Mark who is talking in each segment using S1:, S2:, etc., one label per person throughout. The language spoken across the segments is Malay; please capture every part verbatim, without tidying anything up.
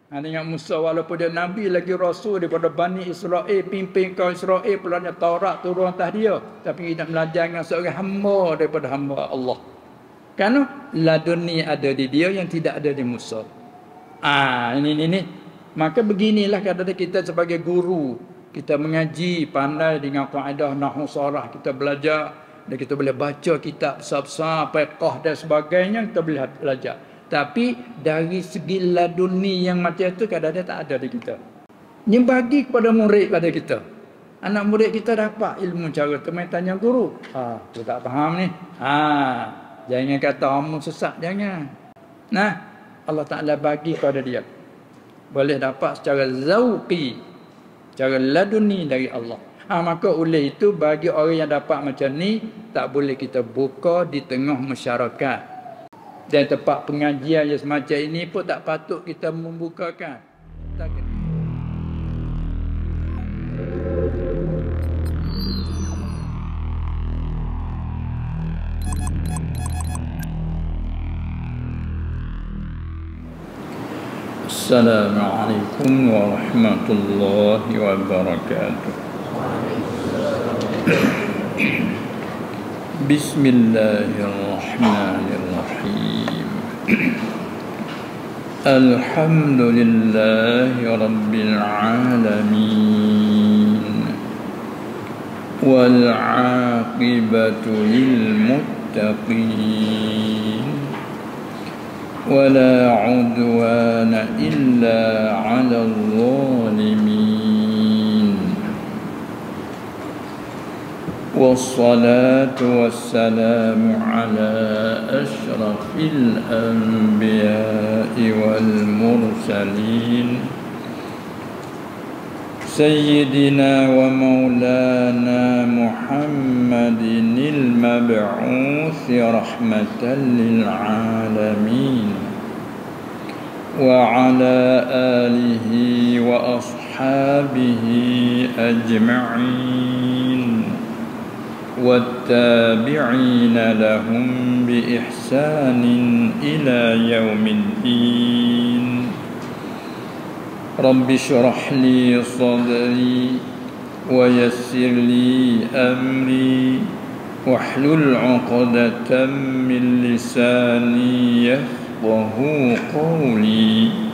S1: Ha, dengan Musa walaupun dia Nabi lagi Rasul daripada Bani Israel, pimpin kaum Israel, pelanya Taurat turun atas dia. Tapi dia nak belajar dengan seorang hamba daripada hamba Allah. Kerana laduni ada di dia yang tidak ada di Musa. Ah, ini, ini, ini. Maka beginilah kadang-kadang kita sebagai guru. Kita mengaji, pandai dengan kaedah nahwu sarah. Kita belajar. Dan kita boleh baca kitab besar-besar, fiqh dan sebagainya. Kita boleh belajar. Tapi dari segi laduni yang macam itu kadang-kadang tak ada di kita. Ini bagi kepada murid pada kita. Anak murid kita dapat ilmu cara tu, main tanya guru. Ah, tu tak faham ni. Ah, jangan kata omong sesat, jangan. Nah, Allah Ta'ala bagi kepada dia. Boleh dapat secara zauqi, secara laduni dari Allah. Ah, maka oleh itu bagi orang yang dapat macam ni, tak boleh kita buka di tengah masyarakat. Dan tempat pengajian yang semacam ini pun tak patut kita membukakan. Tak kena. Assalamualaikum warahmatullahi wabarakatuh. Bismillahirrahmanirrahim. Alhamdulillahi rabbil alamin. Wal 'aqibatu lil muttaqin. ولا عدوان إلا على الظالمين والصلاة والسلام على أشرف الأنبياء والمرسلين سيدنا ومولانا محمد المبعوث رحمة للعالمين وعلى آله وأصحابه أجمعين والتابعين لهم بإحسان إلى يوم الدين. رب اشرح لي صدري ويسر لي أمري واحلل عقدة من لساني يفقه قولي.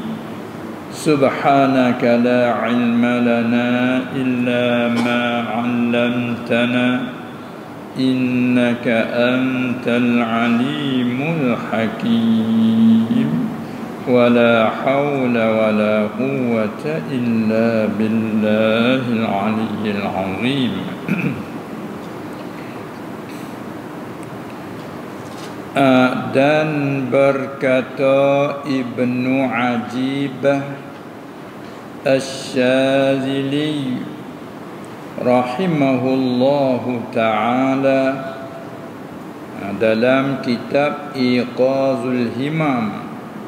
S1: سبحانك لا علم لنا إلا ما علمتنا إنك أنت العليم الحكيم. ولا حول ولا قوة إلا بالله العلي العظيم. Dan berkata Ibnu Ajibah Asy-Syadzili rahimahullahu ta'ala dalam kitab Iqazul Himam,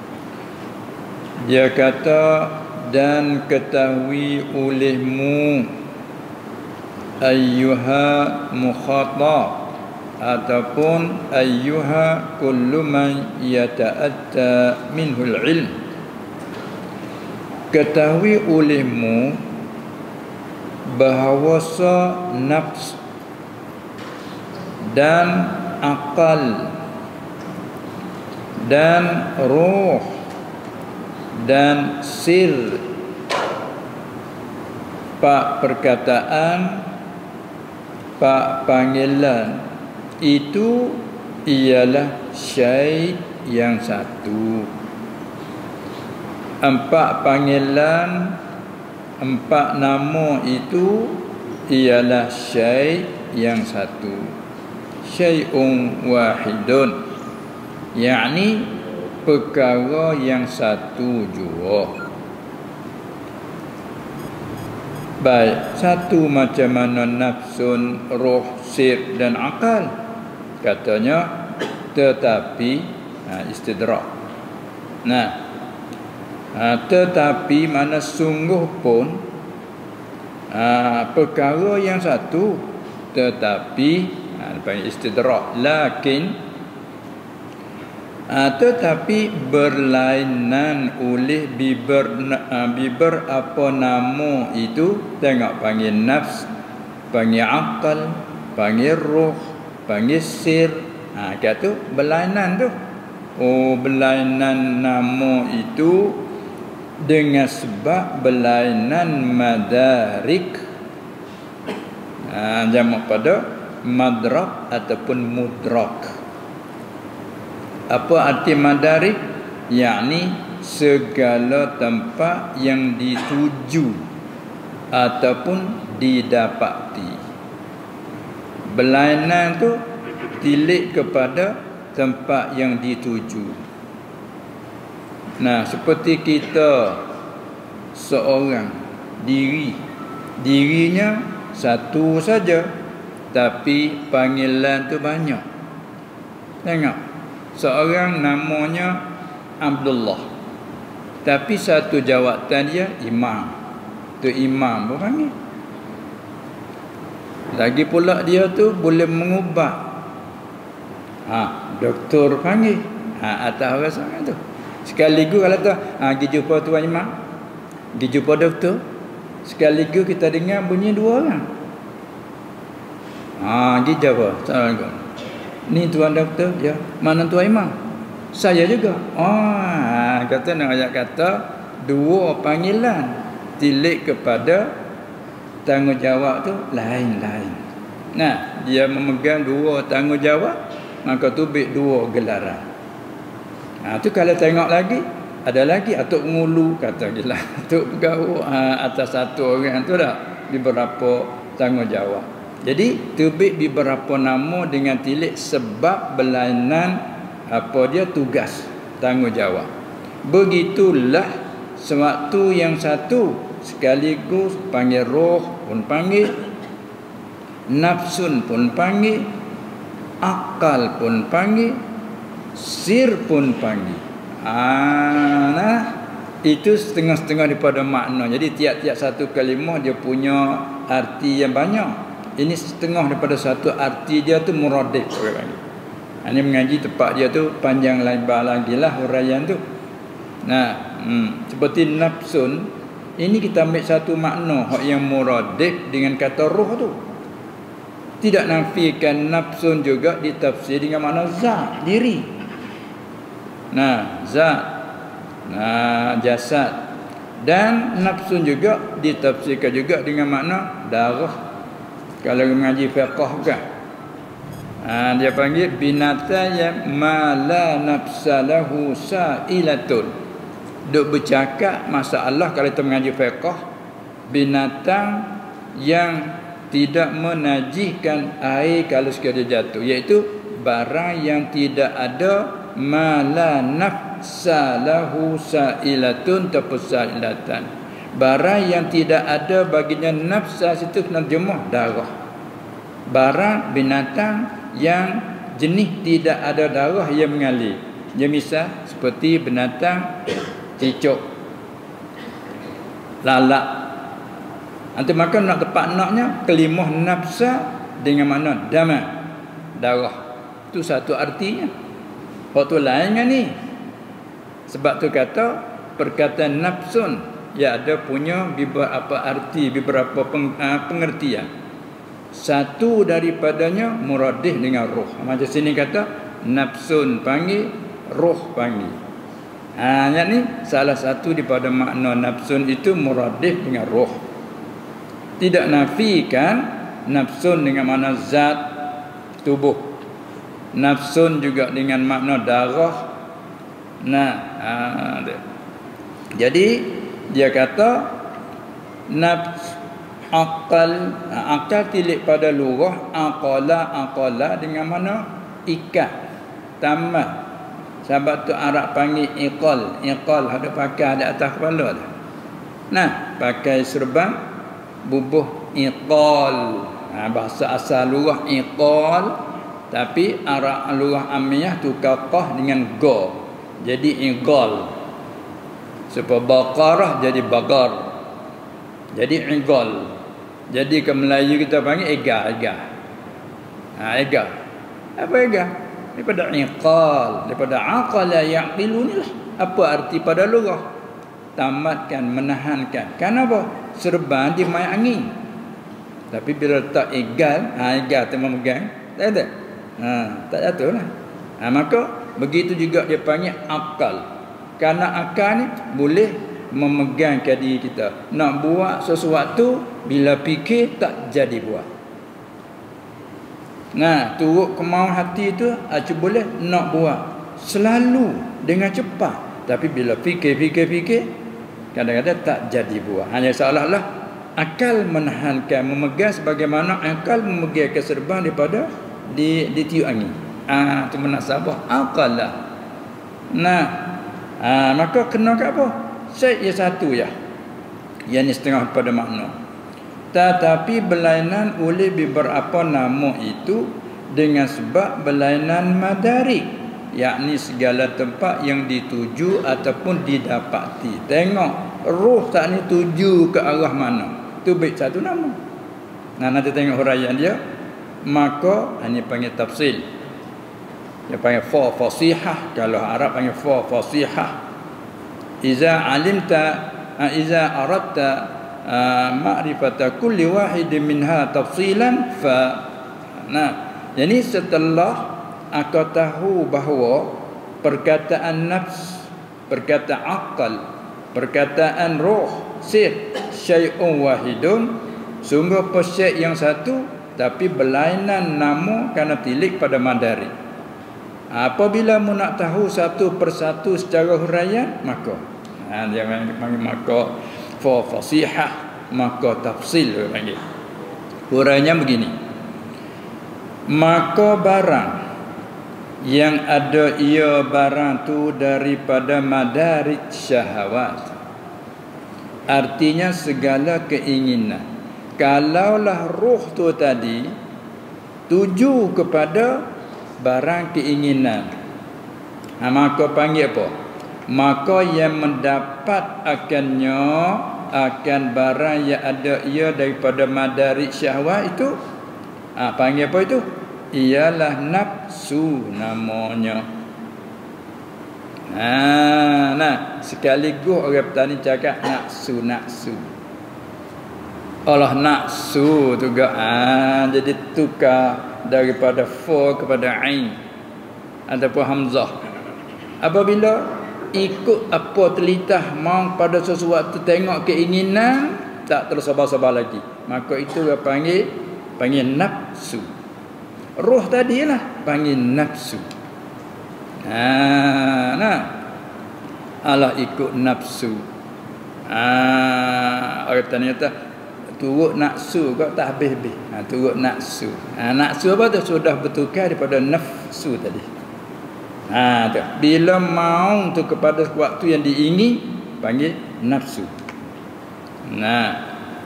S1: dia kata, dan ketahui olehmu ayyuha mukhatab ataupun ayyuha kullu man yata'atta minhul ilm, ketahui olehmu bahawasa nafs dan akal dan roh dan sir, pak perkataan, pak panggilan, itu ialah syai' yang satu. Empat panggilan, empat nama itu ialah syai' yang satu. Syai'un wahidun, yakni perkara yang satu jua. Baik, satu macam mana nafsun, roh, sir dan akal. Katanya, tetapi ha, istidrak. Nah, ha, tetapi mana sungguh pun ha, perkara yang satu, tetapi ha, istidrak. Lakin Ha, tetapi berlainan oleh biber uh, biber apa nama itu, tengok panggil nafs, panggil akal, panggil roh, panggil sir. Ha, kata berlainan tu. Oh, berlainan nama itu dengan sebab berlainan madarik. Ha, jamak pada madrak ataupun mudrak. Apa arti madarik? Yakni segala tempat yang dituju ataupun didapati. Berlainan tu tilik kepada tempat yang dituju. Nah, seperti kita seorang diri, dirinya satu saja, tapi panggilan tu banyak. Tengok, seorang namanya Abdullah, tapi satu jawatan dia imam. Tu imam pun panggil. Lagi pula dia tu boleh mengubah. Ha, doktor panggil. Ha, atas orang sangat tu. Sekaligus kalau tu, ha, pergi jumpa tuan imam, pergi jumpa doktor, sekaligus kita dengar bunyi dua orang. Ha, pergi jawab. Assalamualaikum. Ni tuan doktor, ya. Mana tuan imam? Saya juga. Oh, kata nak ayat kata dua panggilan tilik kepada tanggungjawab tu lain-lain. Nah, dia memegang dua tanggungjawab, maka tu bik dua gelaran. Ha, tu kalau tengok lagi, ada lagi atuk ngulu kata gila. Atuk pegawai ha, atas satu orang tu dah di beberapa tanggungjawab. Jadi terbit beberapa nama dengan tilik sebab berlainan apa dia tugas tanggungjawab. Begitulah sewaktu yang satu sekaligus panggil roh pun panggil, nafsun pun panggil, akal pun panggil, sir pun panggil. Ah, nah, itu setengah-setengah daripada makna. Jadi tiap-tiap satu kalimah dia punya arti yang banyak. Ini setengah daripada satu arti dia tu muradif orang panggil. Ini mengaji tempat dia tu panjang lebar lagi lah huraian tu. Nah, hmm, seperti nafsun, ini kita ambil satu makna hak yang muradif dengan kata roh tu. Tidak nafikan nafsun juga ditafsir dengan makna zat, diri. Nah, zat, nah, jasad. Dan nafsun juga ditafsirkan juga dengan makna darah. Kalau mengaji fiqh kan, ha, dia panggil binatang yang mala nafsalahu sa'ilatun. Duk bercakap masalah kalau kita mengaji fiqh, binatang yang tidak menajiskan air kalau sekali jatuh, iaitu barang yang tidak ada mala nafsalahu sa'ilatun tapusa'ilatan. Barang yang tidak ada baginya nafsa, situ penerjemah darah. Barang binatang yang jenis tidak ada darah yang mengalir. Dia misal seperti binatang cicak, lalat. Nanti maka nak tepat naknya kelimah nafsa dengan mana dama, darah. Itu satu artinya. Waktu lain kan ni. Sebab tu kata perkataan nafsun, ya ada punya beberapa arti, beberapa peng, uh, pengertian. Satu daripadanya muradif dengan roh. Macam sini kata nafsun panggil, roh panggil. Ha, yang ni salah satu daripada makna nafsun itu muradif dengan roh. Tidak nafikan nafsun dengan makna zat tubuh. Nafsun juga dengan makna darah. Nah, ha, jadi dia kata nafs akal, akal tilik pada lurah, aqala aqala dengan mana ikat, tamat. Sebab tu Arab panggil iqal, iqal ada pakai ada atas kepala dah. Nah, pakai serban bubuh iqal. Ha, bahasa asal lurah iqal, tapi Arab lurah amiyah tukar qah dengan ga. Jadi iqal. Supaya baqarah jadi bagar. Jadi iqal. Jadi ke Melayu kita panggil ega, ega. Ha, ega. Apa ega? Daripada iqal, daripada aqala yaqilu ni lah. Apa arti pada lugah? Tamatkan, menahankan. Kenapa? Serban dia main angin. Tapi bila letak egal, ha, egal tu memegang, tak ada. Ha, tak jatuh lah. Ha, maka begitu juga dia panggil akal. Kerana akal ni boleh memegangkan diri kita. Nak buat sesuatu, bila fikir tak jadi buat. Nah, turut kemauan hati tu acu boleh nak buat selalu dengan cepat, tapi bila fikir-fikir-fikir kadang-kadang tak jadi buat. Hanya seolah-olah akal menahankan, memegang sebagaimana akal memegang keserban daripada di ditiup angin. Ah, tu munasabah akal lah. Nah, ah, maka kena kat apa? Syait ya satu ya. Yang ni setengah pada makna. Tetapi berlainan oleh beberapa nama itu dengan sebab berlainan madarik, yakni segala tempat yang dituju ataupun didapati. Tengok roh tak ni tuju ke arah mana, itu baik satu nama. Nah, nanti tengok huraian dia. Maka ini panggil tafsil, dia panggil fa fasihah. Kalau Arab panggil fa fasihah. Iza alimta, iza aradta ma'rifata kulli wahidin minha tafsilan fa. Nah, jadi setelah aku tahu bahawa perkataan nafs, perkataan akal, perkataan roh, sir, syai'un wahidun, sungguh persyai yang satu, tapi berlainan nama kerana tilik pada madari. Apabila mu nak tahu satu persatu secara huraian, maka ha, dia panggil maka fa fasihah, maka tafsil dia panggil. Huraiannya begini. Maka barang yang ada ia barang tu daripada madarik syahwat, artinya segala keinginan. Kalaulah roh tu tadi tuju kepada barang keinginan, ha, maka panggil apa? Maka yang mendapat akannya akan barang yang ada ia daripada madarik syahwat itu, ha, panggil apa itu? Ialah nafsu namanya. Ha, nah, sekaligus orang petani cakap nafsu, nafsu. Allah nafsu juga, ha, jadi tukar daripada fa kepada ain ataupun hamzah. Apabila ikut apa telitah mau pada sesuatu, tengok keinginan, tak terus sabar-sabar lagi, maka itu dia panggil panggil nafsu. Roh tadilah panggil nafsu. Ha, nah, Allah ikut nafsu. Ha, orang tanya kata turut nafsu kau tak habis-habis. Ha, turut nafsu. Ha, nafsu apa tu? Sudah bertukar daripada nafsu tadi. Ha, tu. Bila mau tu kepada waktu yang diingini, panggil nafsu. Nah,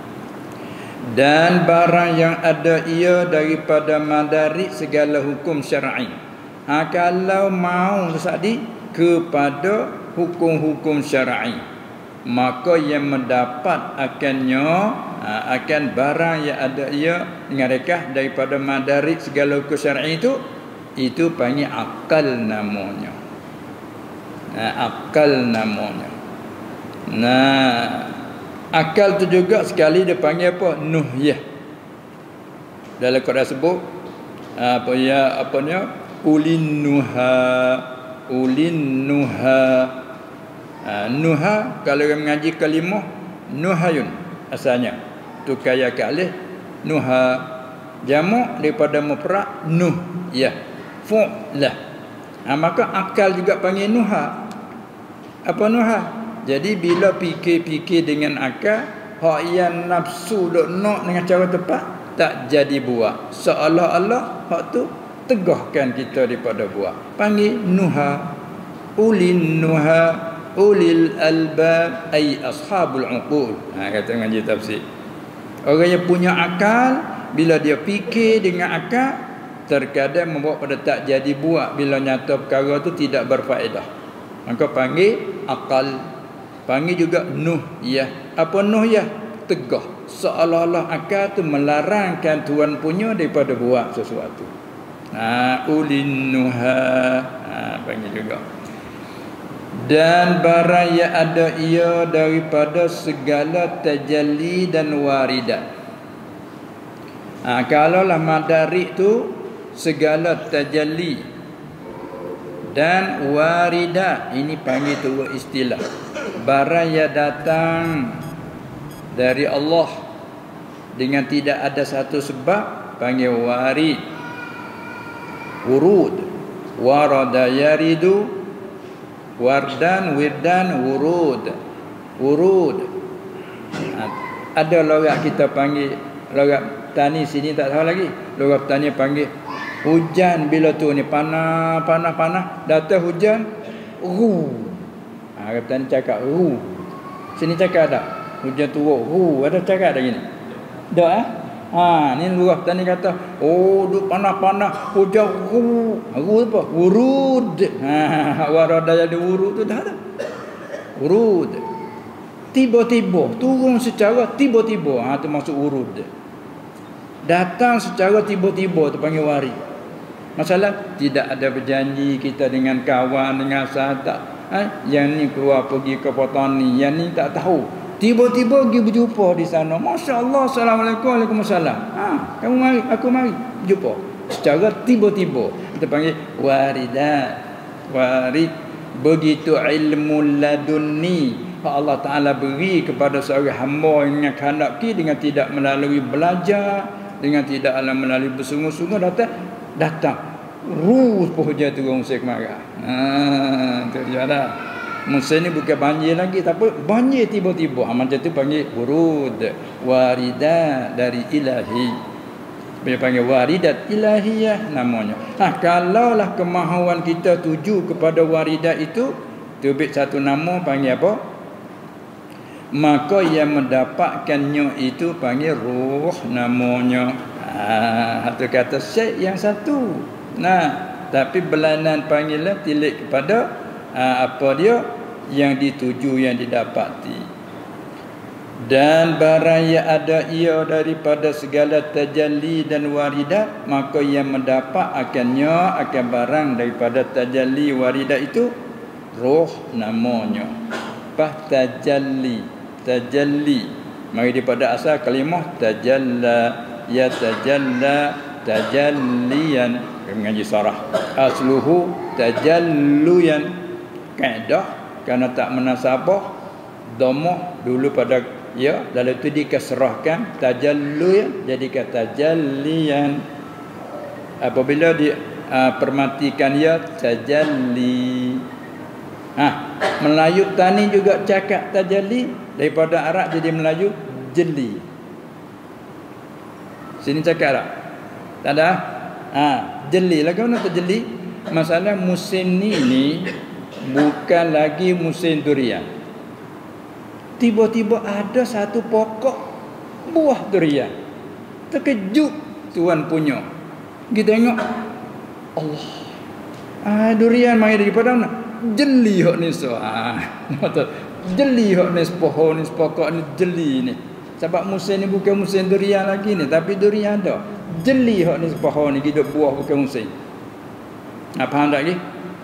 S1: dan barang yang ada ia daripada madarik segala hukum syar'i. Ha, kalau mau tadi kepada hukum-hukum syar'i, maka yang mendapat akannya, ha, akan barang yang ada ia dengan rekah daripada madarik segala hukum syar'i itu, itu panggil akal namanya. Ha, akal namanya. Nah, akal tu juga sekali dia panggil apa? Nuhyah. Dalam Quran sebut apa ya, apa ni? Ulin nuha, ulin nuha. Ha, nuha kalau orang mengaji kalimah nuhayun asalnya. Tu kaya ke alih nuha, jamak daripada mufrad nuh, ya. Fu'lah. Ha, maka akal juga panggil nuha. Apa nuha? Jadi bila fikir-fikir dengan akal, hak yang nafsu dok nak dengan cara tepat, tak jadi buat. Seolah-olah hak tu tegahkan kita daripada buat. Panggil nuha. Ulin nuha, ulil albab, ay ashabul uqul. Ha, kata ngaji tafsir. Orang yang punya akal, bila dia fikir dengan akal, terkadang membawa pada tak jadi buat. Bila nyata perkara tu tidak berfaedah, maka panggil akal. Panggil juga nuhyah. Apa nuhyah? Tegah. Seolah-olah akal tu melarangkan tuan punya daripada buat sesuatu. Ha, ulin nuha. Ha, panggil juga. Dan barang yang ada ia daripada segala tajalli dan waridat. Ha, kalaulah madarik tu segala tajalli dan waridat, ini panggil tu istilah. Barang yang datang dari Allah dengan tidak ada satu sebab panggil warid. Wurud, warada yaridu, wardan wirdan wurud. Wurud. Ada logat kita panggil, logat tani sini tak tahu lagi. Logat tani panggil hujan bila tu ni panah panah panah datang hujan ru. Ha, tani cakap ru. Sini cakap tak? Hujan turun ru, ada cakap dah gini. Dak ah? Ha, ni lurah tani kata, oh duk panah-panah hujan ru. Ru apa? Wurud. Ha, warada jadi wurud tu dah ada. Wurud. Tiba-tiba turun secara tiba-tiba. Ha, tu maksud wurud. Datang secara tiba-tiba tu panggil warid. Masalah tidak ada berjanji kita dengan kawan, dengan sahabat. Ha, yang ni keluar pergi ke petani, yang ni tak tahu. Tiba-tiba pergi berjumpa di sana. Masya Allah, Assalamualaikum, Waalaikumsalam. Ha, kamu mari, aku mari jumpa. Secara tiba-tiba. Kita panggil waridat. Warid. Begitu ilmu ladunni Allah Ta'ala beri kepada seorang hamba yang kehendaki dengan tidak melalui belajar, dengan tidak melalui bersungguh-sungguh, datang datang ruh pohon turun musim kemarau. Ha, tu dia dah. Musim ni bukan banjir lagi, tapi banjir tiba-tiba. Ha, macam tu panggil wurud. Waridat dari ilahi. Dia panggil waridat ilahiyah namanya. Ha, kalaulah kemahuan kita tuju kepada waridat itu, terbit satu nama panggil apa? Maka yang mendapatkannya itu panggil ruh namanya. Ha, satu kata syekh yang satu. Nah, tapi belanan panggilan tilik kepada ha, apa dia yang dituju, yang didapati. Dan barang yang ada ia daripada segala tajalli dan waridat, maka yang mendapat akannya akan barang daripada tajalli waridat itu ruh namanya. Pas tajalli, tajalli mari daripada asal kalimah tajalla, ya tajalla, tajalliyan. Mengaji sarah asluhu tajalluyan. Kaedah kerana tak menasabah dhammah dulu pada ya, lalu itu dikasrahkan tajalluyan jadi kata tajalliyan. Apabila di uh, permatikan ya tajalli. Ha, Melayu tani juga cakap tajalli, daripada Arab jadi Melayu jeli. Sini cakap tak? Tak ada. Ha, jeli lah, mana tu jeli? Masalah musim ni ni bukan lagi musim durian. Tiba-tiba ada satu pokok buah durian. Terkejut tuan punya. Kita tengok Allah. Ah, durian mai daripada mana? Jeli hok ni so. Ah, jeli hok ni pohon ni pokok ni jeli ni. Sebab musim ni bukan musim durian lagi ni, tapi durian ada. Jeli hok ni pohon ni hidup buah bukan musim. Apa faham tak lagi?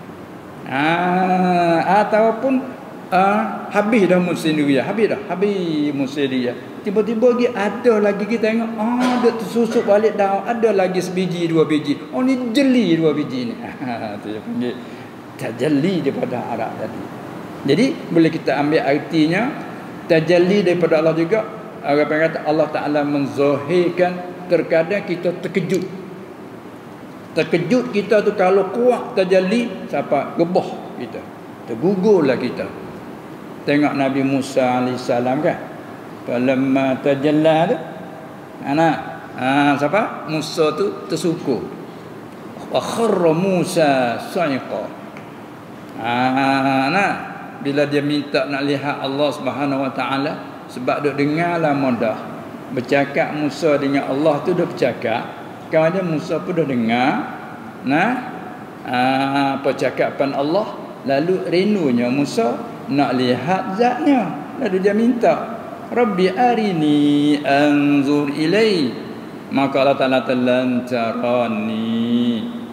S1: Ah, ataupun ah, habis dah musim durian, habis dah, habis musim durian. Tiba-tiba lagi ada lagi kita tengok, ah, ada tersusuk balik daun, ada lagi sebiji dua biji. Oh ni jeli dua biji ni. Ha, tu dia panggil tajalli daripada Arab tadi. Jadi boleh kita ambil artinya tajalli daripada Allah juga. Orang kata Allah Ta'ala menzahirkan, terkadang kita terkejut. Terkejut kita tu kalau kuat tajalli, siapa gebah kita. Tergugurlah kita. Tengok Nabi Musa alaihissalam kan. Falamma tajalla tu. Anak, ha, siapa? Musa tu tersukur. Wa kharra Musa sa'iqa. Ah, nah, bila dia minta nak lihat Allah Subhanahu Wa Taala, sebab duk dengarlah mudah bercakap Musa dengan Allah tu dah bercakap, kemudian Musa pun dah dengar nah ah, percakapan Allah, lalu rinunya Musa nak lihat zatnya, lalu dia minta Rabbi arini anzur ilai, maka Allah Taala telan carani.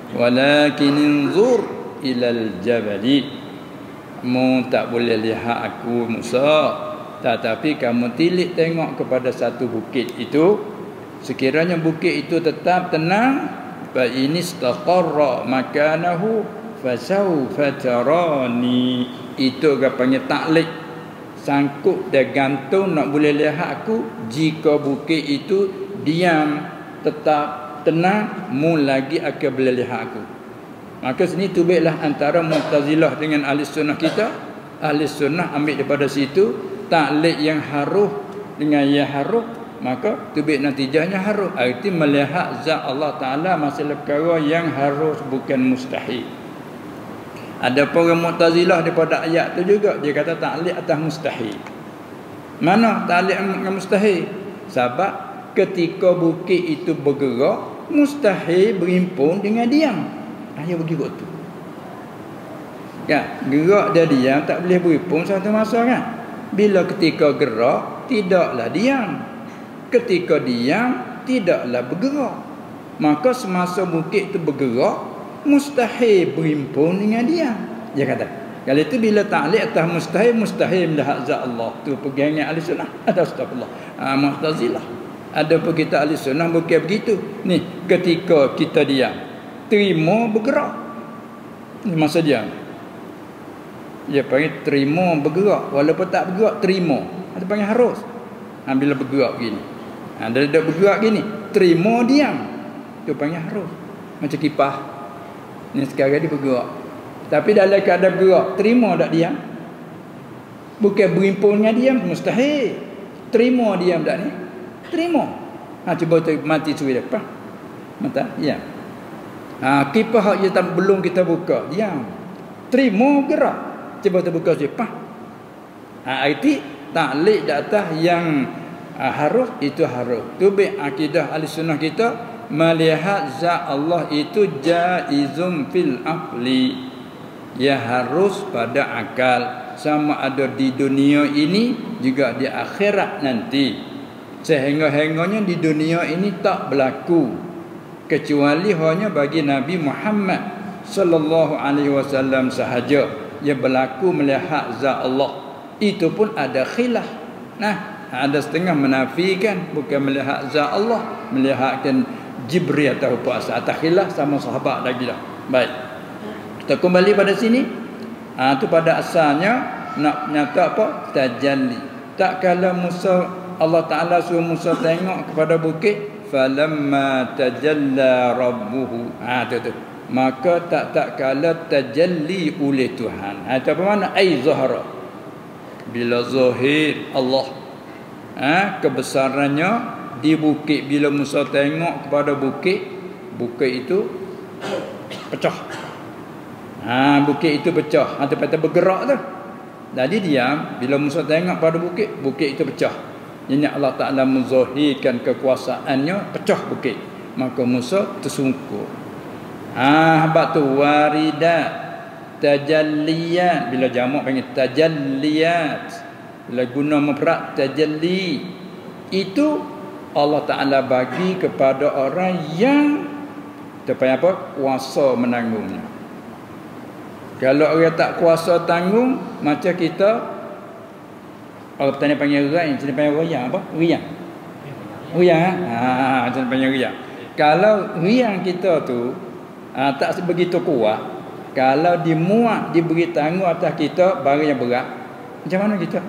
S1: walakin inzur ilal jabali, mu tak boleh lihat aku Musa, tetapi kamu tilik tengok kepada satu bukit itu. Sekiranya bukit itu tetap tenang, fa inistaqarra makanahu fasawfa tarani, itu dia panggil taklid, sangkut dan gantung nak boleh lihat aku. Jika bukit itu diam tetap tenang, mu lagi akan boleh lihat aku. Maka sini tubiklah antara Mu'tazilah dengan ahli sunnah kita. Ahli sunnah ambil daripada situ taklid yang haruh dengan yang haruh, maka tubik natijahnya haruh, arti melihat zat Allah Ta'ala masalah perkara yang harus bukan mustahil. Ada orang Mu'tazilah daripada ayat tu juga, dia kata taklid atas mustahil. Mana taklid yang mustahil? Sebab ketika bukit itu bergerak, mustahil berhimpun dengan diam. Dia bagi waktu. Kan? Gerak dia diam tak boleh berhimpun satu masa kan? Bila ketika gerak tidaklah diam. Ketika diam tidaklah bergerak. Maka semasa bukit itu bergerak, mustahil berhimpun dengan diam. Dia kata. Kalau itu bila taklid atas mustahil, mustahil melihat zat Allah. Tu pegangan ahli sunnah. Ada astagfirullah. Ah, Mu'tazilah. Ada pun kita ahli sunnah bukan begitu. Ni ketika kita diam, terima bergerak. Ni masa diam. Dia panggil terima bergerak. Walaupun tak bergerak, terima. Ada panggil harus. Ha, bila bergerak begini. Ha, dia dah bergerak gini, terima diam. Itu panggil harus. Macam kipas. Ni sekarang dia bergerak. Tapi dalam keadaan bergerak, terima tak diam? Bukan berhimpun dengan diam, mustahil. Terima diam tak ni? Terima. Ha, cuba tu mati suwi depan. Mata, ya. Ha, kipas yang belum kita buka, diam. Terima gerak. Cuba tu buka depan. Ha, arti taklid di atas yang uh, harus itu harus. Tu bi akidah ahli sunnah kita, melihat zat Allah itu jaizum fil aqli. Ya harus pada akal, sama ada di dunia ini juga di akhirat nanti. Sehingga-hingganya di dunia ini tak berlaku kecuali hanya bagi Nabi Muhammad sallallahu alaihi wasallam sahaja yang berlaku melihat zat Allah. Itu pun ada khilaf. Nah, ada setengah menafikan bukan melihat zat Allah, melihatkan Jibril atau apa asal. Atas khilaf sama sahabat lagi lah. Baik. Kita kembali pada sini. Ah, ha, tu pada asalnya nak nyata apa? Tajalli. Tak kala Musa, Allah Taala suruh Musa tengok kepada bukit, falamma tajalla rabbuhu. Ah, ha, tu tu. Maka tak tak kala tajalli oleh Tuhan. Ha, itu apa makna? Ai zahara. Bila zahir Allah, ha, kebesarannya di bukit. Bila Musa tengok kepada bukit, bukit itu pecah. Ha, bukit itu pecah. Ha, tempat bergerak tu. Jadi diam. Bila Musa tengok pada bukit, bukit itu pecah. Ini Allah Ta'ala menzahirkan kekuasaannya, pecah bukit. Maka Musa tersungkur. Ha, habaq tu waridat, tajalliyat. Bila jamak panggil tajalliyat. Bila guna mufrad tajalli, itu Allah Ta'ala bagi kepada orang yang terpanggil apa? Kuasa menanggungnya. Kalau orang tak kuasa tanggung, macam kita, orang petani panggil rai, macam panggil riang apa? Riang. Riang ah, ha, macam panggil riang. Kalau riang kita tu ha, tak begitu kuat, kalau dimuat, diberi tanggung atas kita barang yang berat, macam mana kita?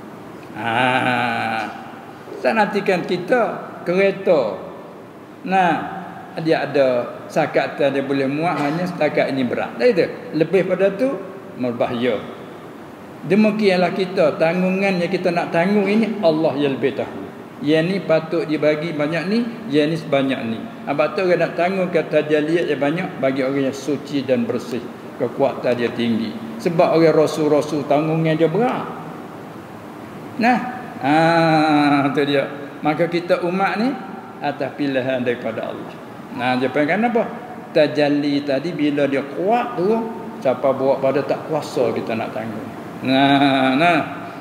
S1: Ah, tak nantikan kita kereta. Nah, dia ada sakatan dia boleh muat, hanya setakat ini berat. Dah itu. Lebih pada tu berbahaya. Demikianlah kita, tanggungan yang kita nak tanggung ini Allah yang lebih tahu. Yang ni patut dibagi banyak ni, yang ni sebanyak ni. Apa tu orang nak tanggung kata jaliyat yang banyak bagi orang yang suci dan bersih, kekuatan dia tinggi. Sebab orang rasul-rasul tanggungan dia berat. Nah, ah tu dia. Maka kita umat ni atas pilihan daripada Allah. Nah, dia panggil apa? Tajalli tadi bila dia kuat tu, siapa bawa pada tak kuasa kita nak tanggung. Nah, nah.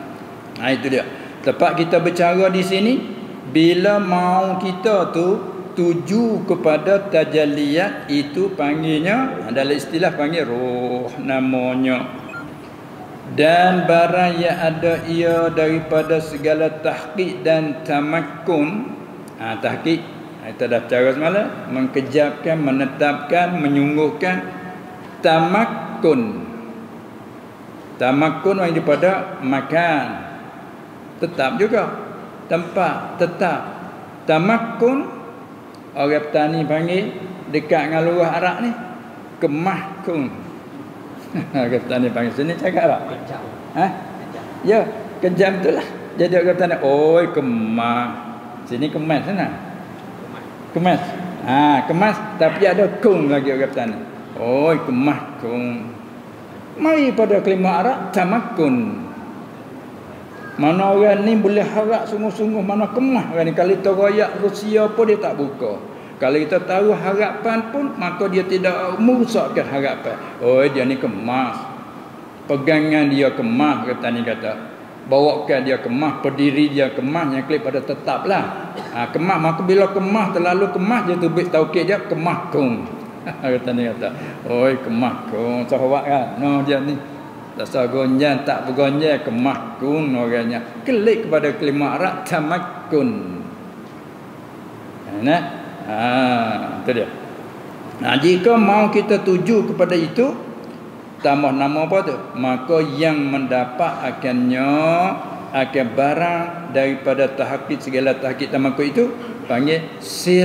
S1: Nah, itu dia. Tepat kita bercara di sini, bila mau kita tu tuju kepada tajalliyat itu panggilnya, dalam istilah panggil ruh namanya. Dan barang yang ada ia daripada segala tahqiq dan tamakkun. Ha, tahqiq kita dah cara semalam, mengkejapkan, menetapkan, menyungguhkan. Tamakkun, tamakkun daripada makan, tetap juga tempat, tetap. Tamakkun orang petani panggil dekat dengan luar Arab ni kemahkun. Orang petani panggil sini cakap apa? Ha? Ya, kejam itulah. Jadi orang petani, oi kemah. Sini kemas sana. Kemas. Ha, kemas tapi ada kun lagi orang petani. Oi kemahkun. Mari pada kelima Arab tamakkun. Mana orang ni boleh harap sungguh-sungguh, mana kemah orang ni. Kalau kita royak Rusia pun dia tak buka. Kalau kita tahu harapan pun, maka dia tidak merusakkan harapan. Oh, dia ni kemas. Pegangan dia kemah, kata ni kata. Bawakan dia kemah, berdiri dia kemah, yang klik pada tetaplah. Ha, kemah, maka bila kemah terlalu kemah, dia tu taukid dia kemah kung. Kata ni kata. Oh, kemah kung. Sahabat kan? No, dia ni. Tak sah gonjang, tak bergonjang, kemahkun orangnya. Klik kepada kelima Arab, tamakkun. Nah, ha, itu dia. Nah, jika mau kita tuju kepada itu, tambah nama apa tu? Maka yang mendapat akannya, akan barang daripada tahqiq, segala tahqiq tamakkun itu, panggil sir.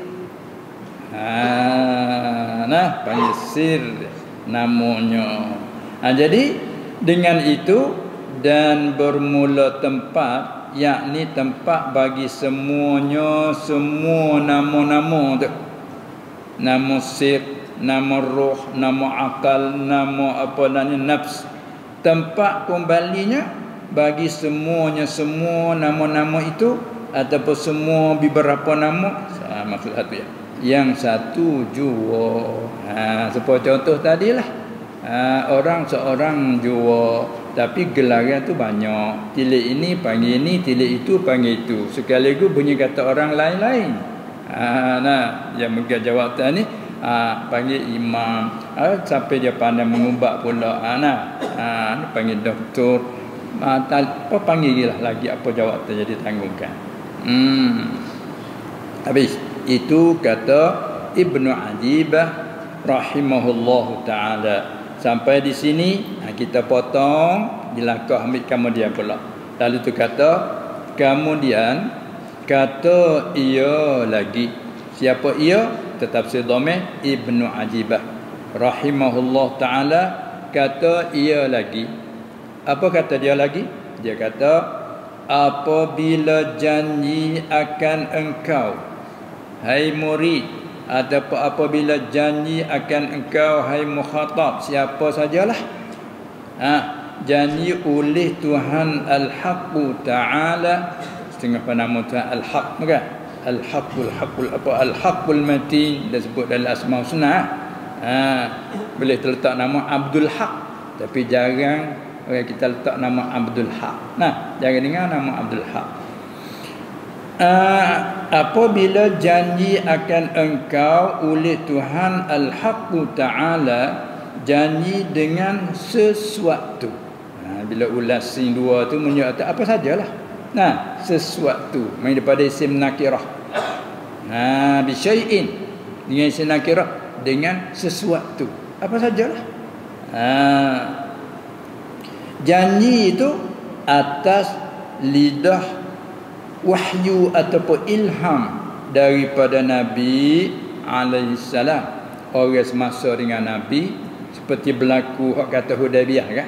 S1: Ha, nah, panggil sir namanya. Ha, jadi dengan itu dan bermula tempat, yakni tempat bagi semuanya, semua nama-nama tu. Nama sir, nama roh, nama akal, nama apa namanya nafs. Tempat kembalinya bagi semuanya, semua nama-nama itu ataupun semua beberapa nama. Ha, maksud satu ya. Yang satu jua. Ha, seperti contoh tadilah. Ha, orang seorang jua, tapi gelaran tu banyak. Tilik ini panggil ini, tilik itu panggil itu. Sekaligus bunyi kata orang lain-lain. Ha, nah, yang mungkin jawab tadi ni, ha, panggil imam. Ha, sampai dia pandai mengubah pula. Ha, nah, ha, panggil doktor. Ha, apa panggil lah lagi apa jawab tu jadi tanggungkan. Hmm. Habis itu kata Ibnu Ajibah rahimahullahu taala. Sampai di sini kita potong, dilakah ambil kemudian pula. Lalu tu kata kemudian kata ia lagi. Siapa ia? Tetap sedome Ibnu Ajibah rahimahullah taala kata ia lagi. Apa kata dia lagi? Dia kata apabila janji akan engkau hai murid, ataupun apabila janji akan engkau hai mukhatab, siapa sajalah, ha, janji oleh Tuhan Al-Haqq Ta'ala, setengah nama Tuhan Al-Haqq kan, Al-Haqqul Haqqul apa Al-Haqqul Matin, dia sebut dalam Asma' Husna. Ha, boleh terletak nama Abdul Haq, tapi jarang orang kita letak nama Abdul Haq. Nah, jangan dengar nama Abdul Haq. Uh, apabila janji akan engkau oleh Tuhan Al-Haqq Ta'ala, janji dengan sesuatu. Ha, bila ulas sing dua tu menyatakan apa sajalah. Nah, sesuatu main daripada isim nakirah. Ha, bi syai'in dengan isim nakirah, dengan sesuatu. Apa sajalah. Ha, janji itu atas lidah wahyu ataupun ilham daripada Nabi alaihi salam, orang semasa dengan Nabi, seperti berlaku hak kata Hudaybiyah kan.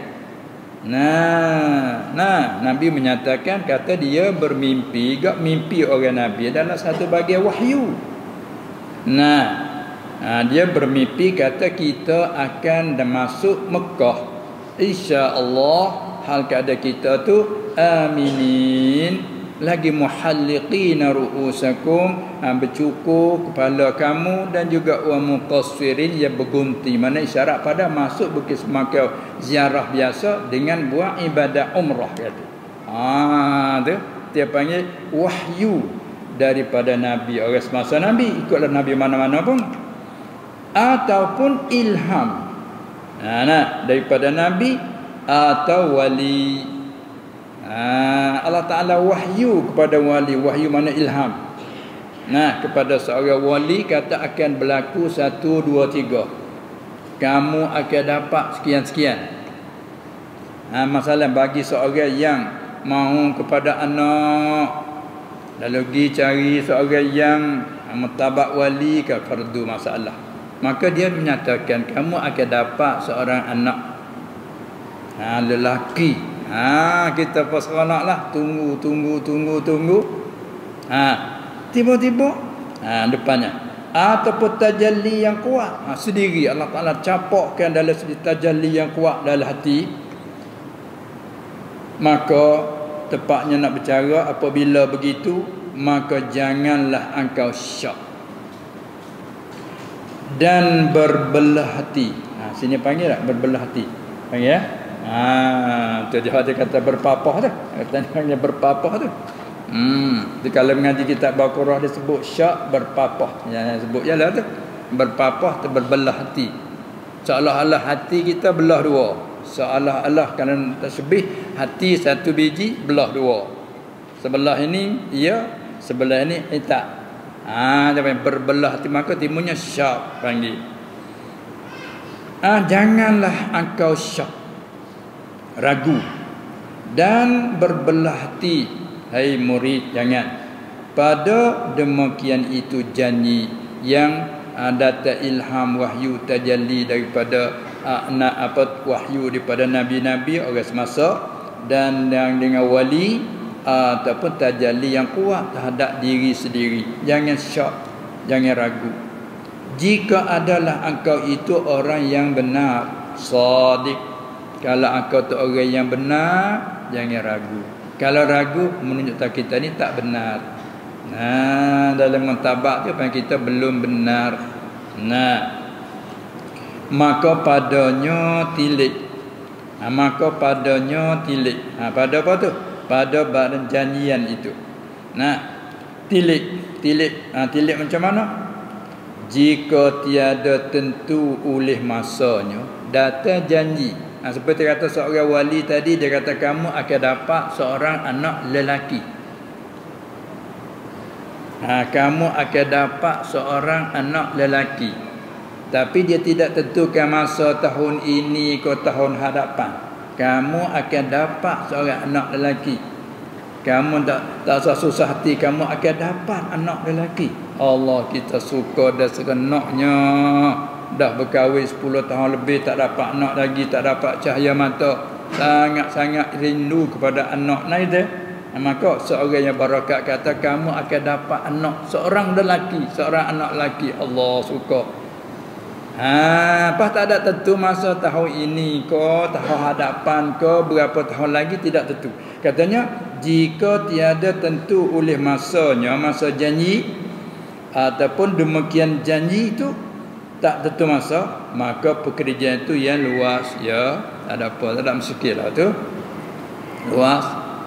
S1: Nah, nah Nabi menyatakan kata dia bermimpi, gak mimpi orang Nabi adalah satu bagian wahyu. Nah, nah dia bermimpi kata kita akan masuk Mekah, insya-Allah, hal keadaan kita tu aminin, lagi muhalliqina ru'usakum, ha, bercukur kepala kamu, dan juga wa muqassirin, yang bergunting, mana isyarat pada masuk bukit Semakau ziarah biasa dengan buat ibadah umrah kata. Ah, tu dia panggil wahyu daripada Nabi orang semasa Nabi, ikutlah Nabi mana-mana pun, ataupun ilham, ha, nah, daripada Nabi atau wali. Ha, Allah Ta'ala wahyu kepada wali. Wahyu mana ilham. Nah, kepada seorang wali kata akan berlaku satu, dua, tiga. Kamu akan dapat sekian-sekian. Ha, masalah bagi seorang yang mahu kepada anak, lalu pergi cari seorang yang martabat wali ke fardu masalah, maka dia menyatakan kamu akan dapat seorang anak, ha, lelaki. Ha, kita pasranaklah, tunggu tunggu tunggu tunggu. Ha, tiba-tiba ha, depannya ataupun tajalli yang kuat, ha, sendiri Allah Taala capakkan dalam segi tajalli yang kuat dalam hati. Maka tepatnya nak bercara apabila begitu, maka janganlah engkau syak dan berbelah hati. Ha, sini panggil tak berbelah hati? Panggil ya? Ha, tu dia kata berpapah tu. Kata panggil berpapah tu. Hmm, di kalau mengaji kitab Al-Qur'an dia sebut syak berpapah. Yang sebut ialah tu berpapah tu berbelah hati. Seolah-olah hati kita belah dua. Seolah-olah kerana tasbih hati satu biji belah dua. Sebelah ini ya, sebelah ini tak. Ah, ha, jangan berbelah hati, maka timbulnya syak panggil. Ah, janganlah engkau syak, ragu dan berbelah hati, hai murid, jangan. Pada demikian itu janji yang uh, datang ilham wahyu tajalli daripada uh, na, apa wahyu daripada nabi-nabi orang semasa, dan yang dengan wali uh, ataupun tajalli yang kuat terhadap diri sendiri. Jangan syak, jangan ragu. Jika adalah engkau itu orang yang benar, sadiq. Kalau engkau tu orang yang benar, jangan ragu. Kalau ragu, menunjukkan kita ni tak benar. Nah, dalam mentabak tu panggil kita belum benar. Nah, maka padanya tilik. Ha, maka padanya tilik. Ha, pada apa tu? Pada badan janjian itu. Nah, tilik, tilik. Ha, tilik macam mana? Jika tiada tentu oleh masanya, datang janji. Ha, seperti kata seorang wali tadi, dia kata kamu akan dapat seorang anak lelaki. Ha, kamu akan dapat seorang anak lelaki. Tapi dia tidak tentukan masa tahun ini ke tahun hadapan. Kamu akan dapat seorang anak lelaki. Kamu tak tak usah susah hati, kamu akan dapat anak lelaki. Allah, kita suka dah serenaknya. Dah berkahwin sepuluh tahun lebih tak dapat anak lagi, tak dapat cahaya mata. Sangat-sangat rindu kepada anak ni dia. Maka seorang yang barakat kata kamu akan dapat anak seorang lelaki, seorang anak lelaki. Allah suka. Ha, apa tak ada tentu masa tahun ini ke tahun hadapan ke berapa tahun lagi, tidak tentu. Katanya jika tiada tentu oleh masanya, masa janji ataupun demikian janji itu tak tentu masa, maka pekerjaan itu yang luas, ya, tak ada apa, tak ada muskil lah tu, luas.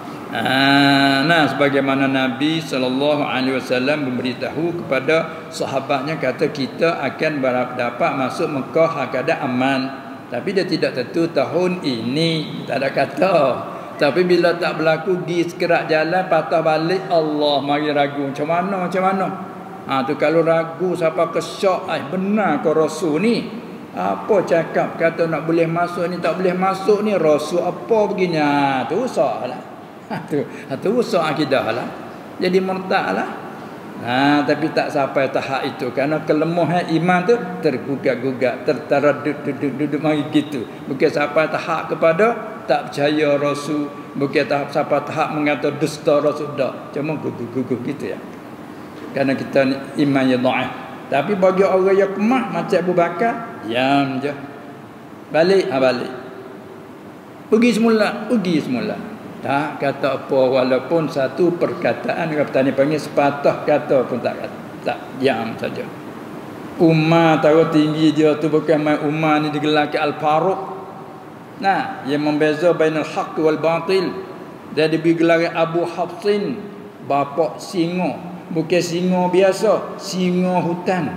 S1: Ha, nah, sebagaimana Nabi sallallahu alaihi wasallam memberitahu kepada sahabatnya, kata kita akan dapat masuk Mekah keadaan aman, tapi dia tidak tentu tahun ini, tak ada kata. Tapi bila tak berlaku, di sekerak jalan patah balik, Allah mari ragu macam mana macam mana. Ha, tu kalau ragu siapa kesyak, eh benar ke Rasul ni? Apa cakap kata nak boleh masuk ni, tak boleh masuk ni, Rasul apa begini? Ha, tu usahlah. Ha, tu, ha, tu usah akidah lah. Jadi murtad lah. Ha, tapi tak sampai tahap itu, kerana kelemahan iman tu tergugat-gugat, tertaradud-duduk-duduk mari gitu. Bukan sampai tahap kepada tak percaya Rasul, bukan tahap sampai tahap mengata dusta Rasul, dak. Cuma gugup-gugup gitu ya. Kerana kita iman yang dhaif. Tapi bagi orang yang kemah macam Abu Bakar, diam je. Balik, ha balik. Pergi semula, pergi semula. Tak kata apa, walaupun satu perkataan kata ni panggil sepatah kata pun tak kata. Tak, diam saja. Umar taruh tinggi dia tu bukan main Umar ni digelar ke Al-Faruq. Nah, yang membeza bainal haqq wal batil. Dia digelar Abu Hafsin, bapa singo. Bukan singa biasa, singa hutan.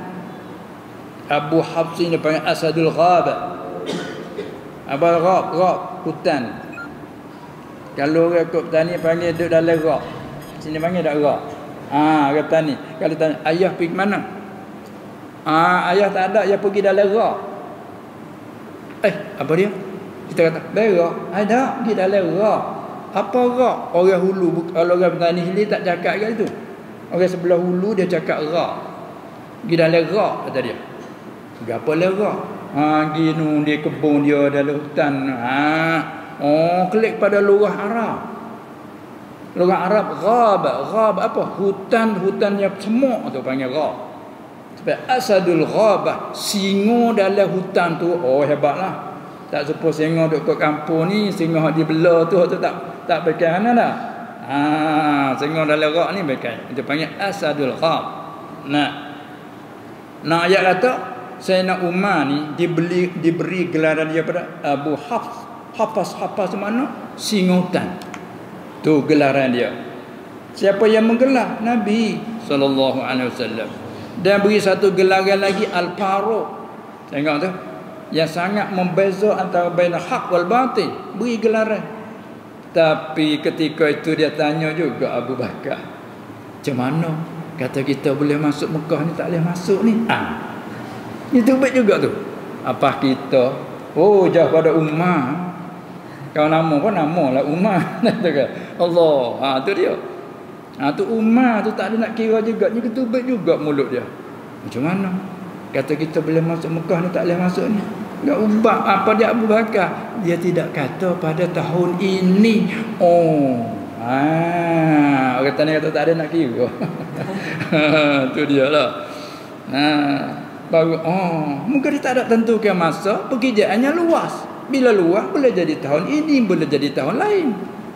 S1: Abu Hafs ini panggil Asadul Ghaba. Apa ghab? Ghab, hutan. Kalau orang kok petani panggil duduk dalam ghab. Sini panggil tak ghab. Ah, ha, kata ni. Kalau tanya, ayah pergi ke mana? Ah, ayah tak ada, ayah pergi dalam ghab. Eh, apa dia? Kita kata, berak. Ada, pergi dalam ghab. Apa ghab? Orang hulu, kalau orang petani hilir tak cakap kat itu. Orang sebelah hulu dia cakap ghab. Pergi dalam ghab, kata dia. Apa lah ghab? Ha, pergi nu dia kebun dia dalam hutan. Ha, oh, klik pada lurah Arab. Lurah Arab ghab, ghab apa? Hutan-hutannya semua tu panggil ghab. Sebab asadul ghabah, singa dalam hutan tu, oh hebatlah. Tak sepo singa duk kat kampung ni, singa di belah tu tu tak tak pakai mana dah. Ha, singa dalam ghab ni pakai. Itu panggil asadul ghab. Nah. Nah ayat kata Sayyidina Umar ni dibeli diberi gelaran dia pada Abu Hafs. Hafs Hafs mana? Singa hutan. Tu gelaran dia. Siapa yang menggelar? Nabi sallallahu alaihi wasallam. Dan beri satu gelaran lagi Al-Faruq. Tengok tu. Yang sangat membeza antara baina hak wal batil. Beri gelaran. Tapi ketika itu dia tanya juga Abu Bakar. Macam mana? Kata kita boleh masuk Mekah ni, tak boleh masuk ni. Ah. Itu baik juga tu. Apa kita? Oh, jauh pada Umar. Kau nama pun nama lah Umar. Allah. Ha, tu dia. Ha, tu Umar tu tak ada nak kira juga. Ni ketubik juga mulut dia. Macam mana? Kata kita boleh masuk Mekah ni, tak boleh masuk ni. Tak ubah. Apa dia Abu Bakar? Dia tidak kata pada tahun ini. Oh. Ha, orang tanya kata tak ada nak kira. Tu dia lah. Ha, baru oh, mungkin dia tak ada tentukan masa, pekerjaannya luas. Bila luas boleh jadi tahun ini, boleh jadi tahun lain.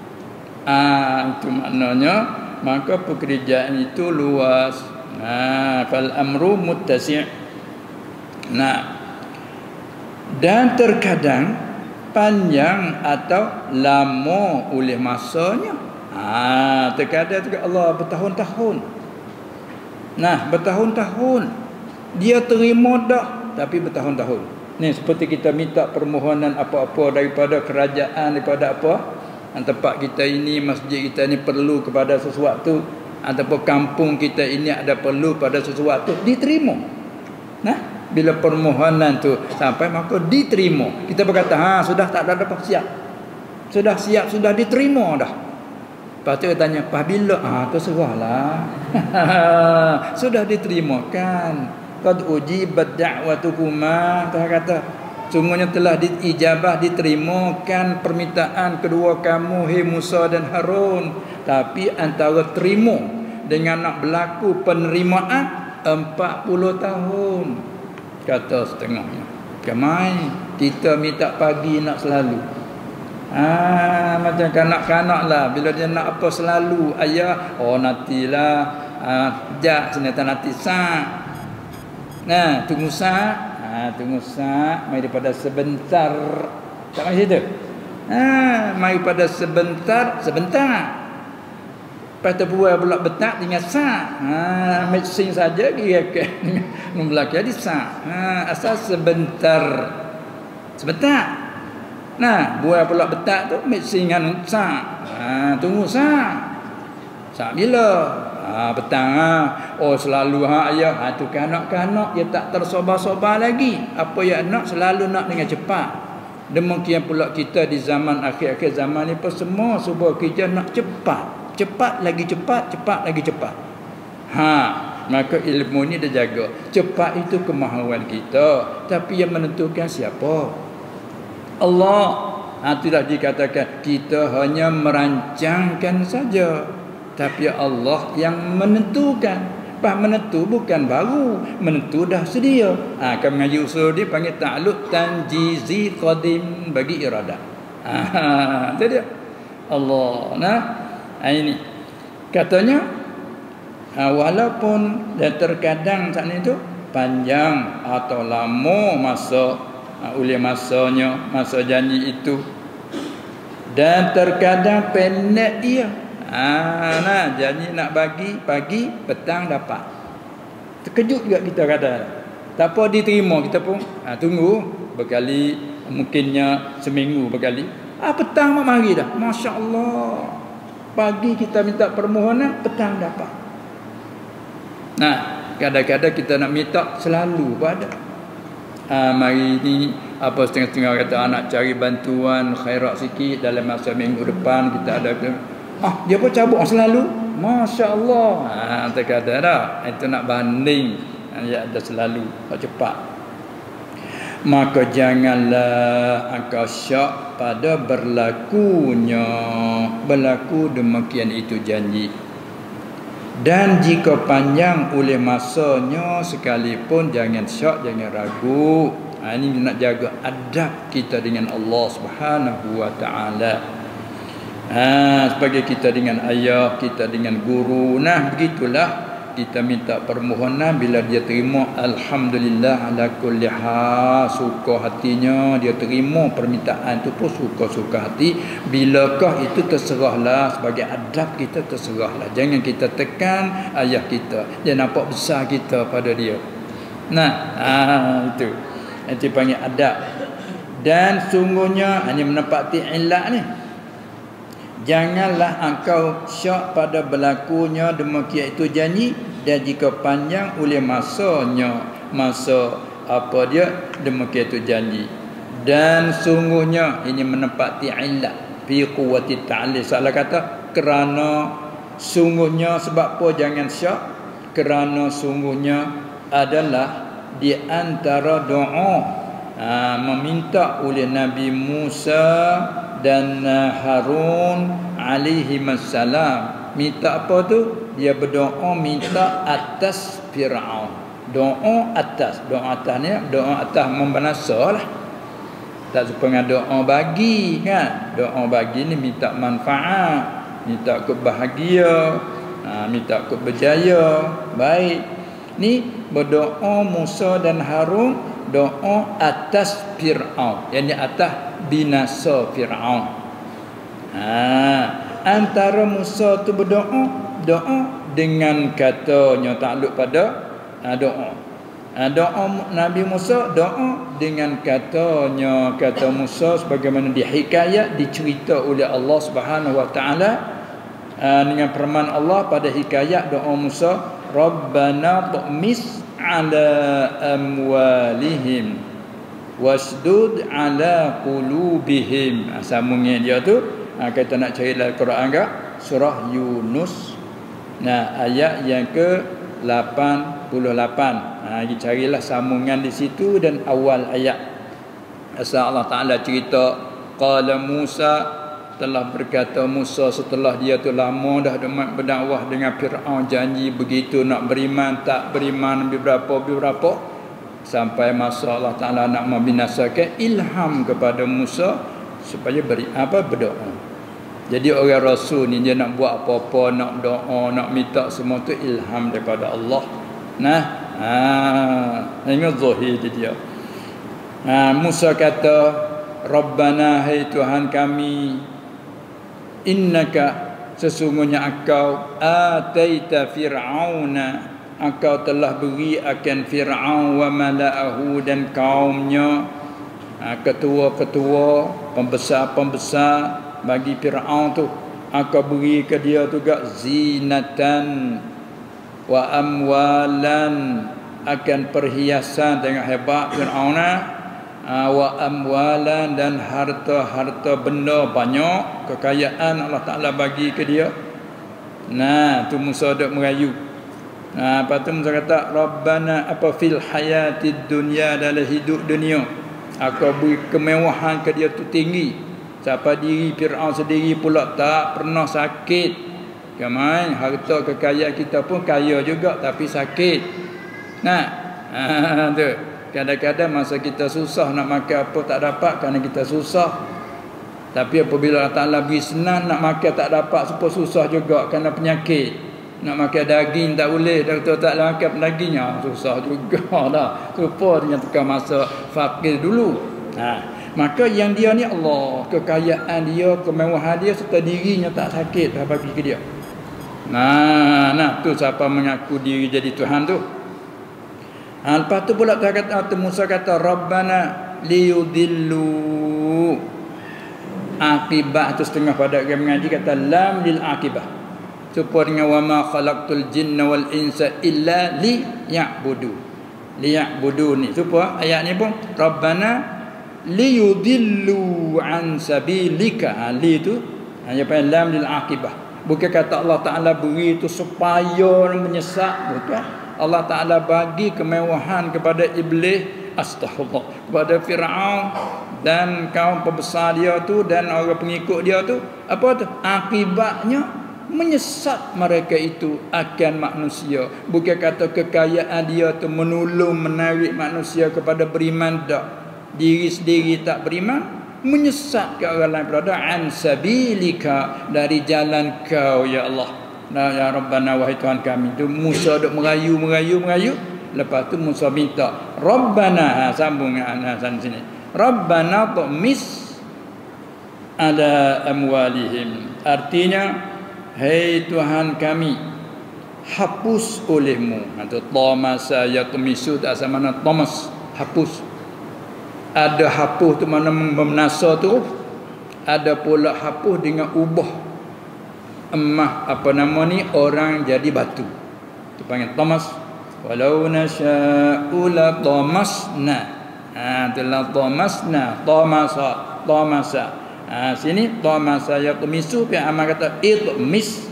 S1: Ah, itu maknanya maka pekerjaan itu luas. Nah, fal amru muttasi'. Nah, dan terkadang panjang atau lama oleh masanya. Ah, terkadang juga Allah bertahun-tahun. Nah, bertahun-tahun dia terima dah, tapi bertahun-tahun. Ni seperti kita minta permohonan apa-apa daripada kerajaan, daripada apa? Tempat kita ini, masjid kita ini perlu kepada sesuatu, ataupun kampung kita ini ada perlu pada sesuatu, diterima. Nah, bila permohonan tu sampai maka diterima. Kita berkata, ha sudah tak ada apa siap. Sudah siap, sudah diterima dah. Lepas tu tanya, "Pas bila?" Ah, terserahlah. Sudah diterima kan. Qad ujibat da'watukuma. Tuhan kata, sungguhnya telah diijabah, diterimakan permintaan kedua kamu, hei Musa dan Harun. Tapi antara terima dengan nak berlaku penerimaan empat puluh tahun. Kata setengahnya. Kemai kita minta pagi nak selalu. Ah, macam kanak-kanak lah. Bila dia nak apa selalu, ayah, oh nantilah, ah, jak senata nanti sak. Nah, tunggu sak. Ah, tunggu sak. Mari daripada sebentar. Tak macam itu. Ah, mari pada sebentar, sebentar. Lepas tu buat pula betak tinggal sak. Ha, mixing saja kira ke. Membelak jadi sak. Ha, asal sebentar. Sebentar. Nah, buat pula betak tu mixing dengan sak. Ha, tunggu sak. Sak bila? Ha, petang ha. Oh, selalu ha ayah. Ha, tu kanak-kanak dia tak tersobar-sobar lagi. Apa yang nak selalu nak dengan cepat. Demikian pula kita di zaman akhir-akhir zaman ni pun semua sebuah kerja nak cepat. Cepat lagi cepat, cepat lagi cepat. Ha, maka ilmu ni dia jaga. Cepat itu kemahuan kita, tapi yang menentukan siapa? Allah. Ha, itulah dikatakan kita hanya merancangkan saja, tapi Allah yang menentukan. Bah menentu bukan baru, menentu dah sedia. Ha, kan mengaji usul dia panggil ta'alluq tanjizi qadim bagi iradah. Ha, itu dia. Allah. Nah, ini katanya ha, walaupun dan terkadang saat itu panjang atau lama masa ha, oleh masanya, masa janji itu, dan terkadang pendek ia. Ah, nah, janji nak bagi pagi, petang dapat. Terkejut juga kita kadang. Tak apa diterima, kita pun ah, tunggu berkali, mungkinnya seminggu berkali. Ah, petang mak mari dah. Masya-Allah. Pagi kita minta permohonan, petang dapat. Nah, kadang-kadang kita nak minta selalu pada. Ah, mari ni apa setengah-setengah kata anak cari bantuan khairat sikit dalam masa minggu depan kita ada. Ah, dia pun cabut selalu. Masya-Allah. Ah, terkadang dah. Itu nak banding. Ya ada selalu cepat. Maka janganlah engkau syak pada berlakunya berlaku demikian itu janji. Dan jika panjang oleh masanya sekalipun jangan syak, jangan ragu. Ha, ini nak jaga adab kita dengan Allah Subhanahu wa taala. Ha, sebagai kita dengan ayah, kita dengan guru. Nah, begitulah kita minta permohonan, bila dia terima alhamdulillah ala kulli hal, suka hatinya, dia terima permintaan tu pun suka-suka hati. Bilakah itu terserahlah, sebagai adab kita terserahlah. Jangan kita tekan ayah kita, dia nampak besar kita pada dia. Nah, ah, itu itu panggil adab. Dan sungguhnya hanya menepati illat ni, janganlah engkau syak pada berlakunya demikian itu janji, dan jika panjang oleh masanya, masa apa dia demikian itu janji. Dan sungguhnya ini menepati illat fi quwwati ta'lil. Salah kata kerana sungguhnya, sebab apa jangan syak? Kerana sungguhnya adalah di antara doa ha, meminta oleh Nabi Musa dan Harun alaihi wassalam. Minta apa tu? Dia berdoa minta atas Fir'aun. Doa atas. Doa atas ni doa atas membinasalah. Tak sepengar doa bagi kan. Doa bagi ni minta manfaat, minta kebahagia, ha, minta keberjaya. Baik. Ni berdoa Musa dan Harun doa atas Fir'aun, yang atas binasa Fir'aun. Ha, antara Musa tu berdoa, doa dengan katanya takluk pada ha, doa. Ha, doa Nabi Musa doa dengan katanya, kata Musa sebagaimana dihikayat, dicerita oleh Allah Subhanahu wa taala ha, dengan firman Allah pada hikayat doa Musa, Rabbana tu'mis ala amwalihim wasdud ala qulubihim. Ha, sambungnya dia tu ha, kita nak cari dalam Quran ke surah Yunus, nah ayat yang ke lapan puluh lapan. Ha, kita carilah sambungan di situ dan awal ayat. Asal Allah Taala cerita qala Musa, telah berkata Musa setelah dia tu lama dah berdakwah dengan Fir'aun, janji begitu nak beriman, tak beriman beberapa beberapa sampai masa Allah Taala nak membinasakan, ilham kepada Musa supaya beri apa berdoa. Jadi orang rasul ni dia nak buat apa-apa, nak doa, nak minta semua tu ilham daripada Allah. Nah, ha, ingat zahir dia. Ha, Musa kata, Rabbana, hai Tuhan kami, innaka, sesungguhnya engkau, ataita fir'auna, engkau telah beri akan Fir'aun wa mala'ahu dan kaumnya, ketua-ketua, pembesar-pembesar bagi Fir'aun tu, engkau beri ke dia juga zinatan wa amwalan, akan perhiasan dengan hebat Fir'aun, wa amwalan dan harta-harta benda banyak, kekayaan Allah Ta'ala bagi ke dia. Nah, tu Musa duk merayu. Nah, lepas tu Musa kata, Rabbana apa fil hayatid dunya, dalam hidup dunia aku beri kemewahan ke dia tu tinggi. Siapa diri Fir'aun sendiri pula tak pernah sakit. Kemai harta kekayaan kita pun kaya juga tapi sakit. Nah, ha, tu kadang-kadang masa kita susah nak makan apa tak dapat kerana kita susah. Tapi apabila Allah Ta'ala beri senang nak makan tak dapat, supaya susah juga kerana penyakit. Nak makan daging tak boleh, doktor tak makan dagingnya, susah juga dah. Supaya dengan tukar masa fakir dulu. Ha. Maka yang dia ni Allah, kekayaan dia, kemewahan dia serta dirinya tak sakit apa bagi dia. Nah, nah tu siapa mengaku diri jadi Tuhan tu. Ha, lepas tu pula Tuhan kata, Musa kata Rabbana liyudillu. Akibah tu setengah pada orang mengaji kata lam lil akibah. Supaya dengan wa ma khalaqtul jinna wal insa illa liya'budu. Liya'budu ni. Supaya ayat ni pun Rabbana liyudillu an sabilika. Ha, li tu hanya panggil lam lil akibah. Bukan kata Allah Taala beri itu supaya menyesat, bukan. Allah Taala bagi kemewahan kepada iblis, astagfirullah, kepada Firaun dan kaum pembesar dia tu dan orang pengikut dia tu. Apa tu? Akibatnya menyesat mereka itu akan manusia. Bukan kata kekayaan dia tu menolong menarik manusia kepada beriman, tak. Diri sendiri tak beriman, menyesat ke orang lain berada an sabilika, dari jalan kau ya Allah. Nah ya Rabbana, wahai Tuhan kami. Tu Musa duk merayu merayu merayu. Lepas tu Musa minta Rabbana, ha, sambung dengan sini. Rabbana tumis ala amwalihim. Artinya, hai Tuhan kami, hapus olehmu. Itu tamasa yatmisu, tak sama mana tamas, hapus. Ada hapus tu mana memnasa tu, ada pula hapus dengan ubah emah apa nama ni orang jadi batu. Tu panggil tamas. Walau nasya'u la tamasna. Ha, itulah tamasna, tamasa, tamasa. Ha, sini tamasa yatmisu, fi amal kata itmis.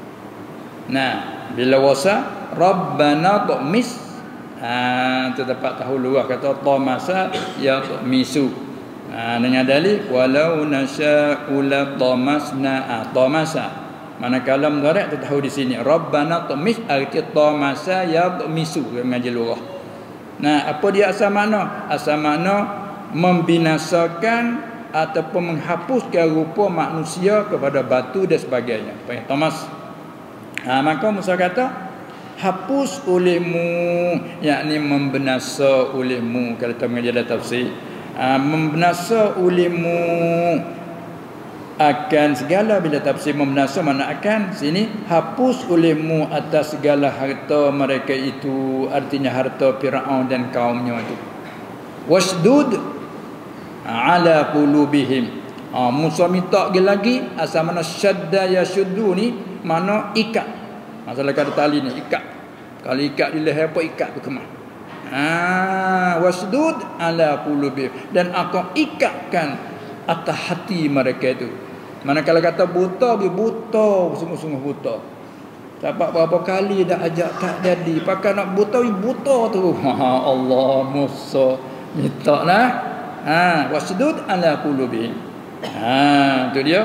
S1: Nah, bila wasa Rabbana tumis. Ha, tu dapat tahu luah kata tamasa ya misu. Ha, dengan dalil walau nasya'u la tamasna. Ha, tamasa manakala mudhari' tu tahu di sini Rabbana tumis, arti tamasa ya misu mengaji lughah. Nah, apa dia asal makna? Asal makna membinasakan ataupun menghapuskan rupa manusia kepada batu dan sebagainya. Panggil tamas. Ha, maka Musa kata hapus olehmu, yakni membinasa olehmu. Kalau kita mengajar dalam tafsir, ha, membinasa olehmu akan segala. Bila tafsir membinasa mana akan, sini hapus olehmu atas segala harta mereka itu, artinya harta Firaun dan kaumnya itu. Wasdud ala qulubihim. Ha, Musa minta lagi asal mana syadda yashuddu ni mana ikat. Masalah kata tali ni ikat. Kalau ikat di leher apa, ikat tu kemah. Ah, wasdud ala qulubihim, dan aku ikatkan atas hati mereka itu. Manakala kata buta, dia buta, sungguh-sungguh buta. Dapat berapa kali dah ajak tak jadi. Pakai nak buta, buta tu. Ha, Allah Musa minta lah. Ha, wasdud ala qulubihim. Ha, tu dia.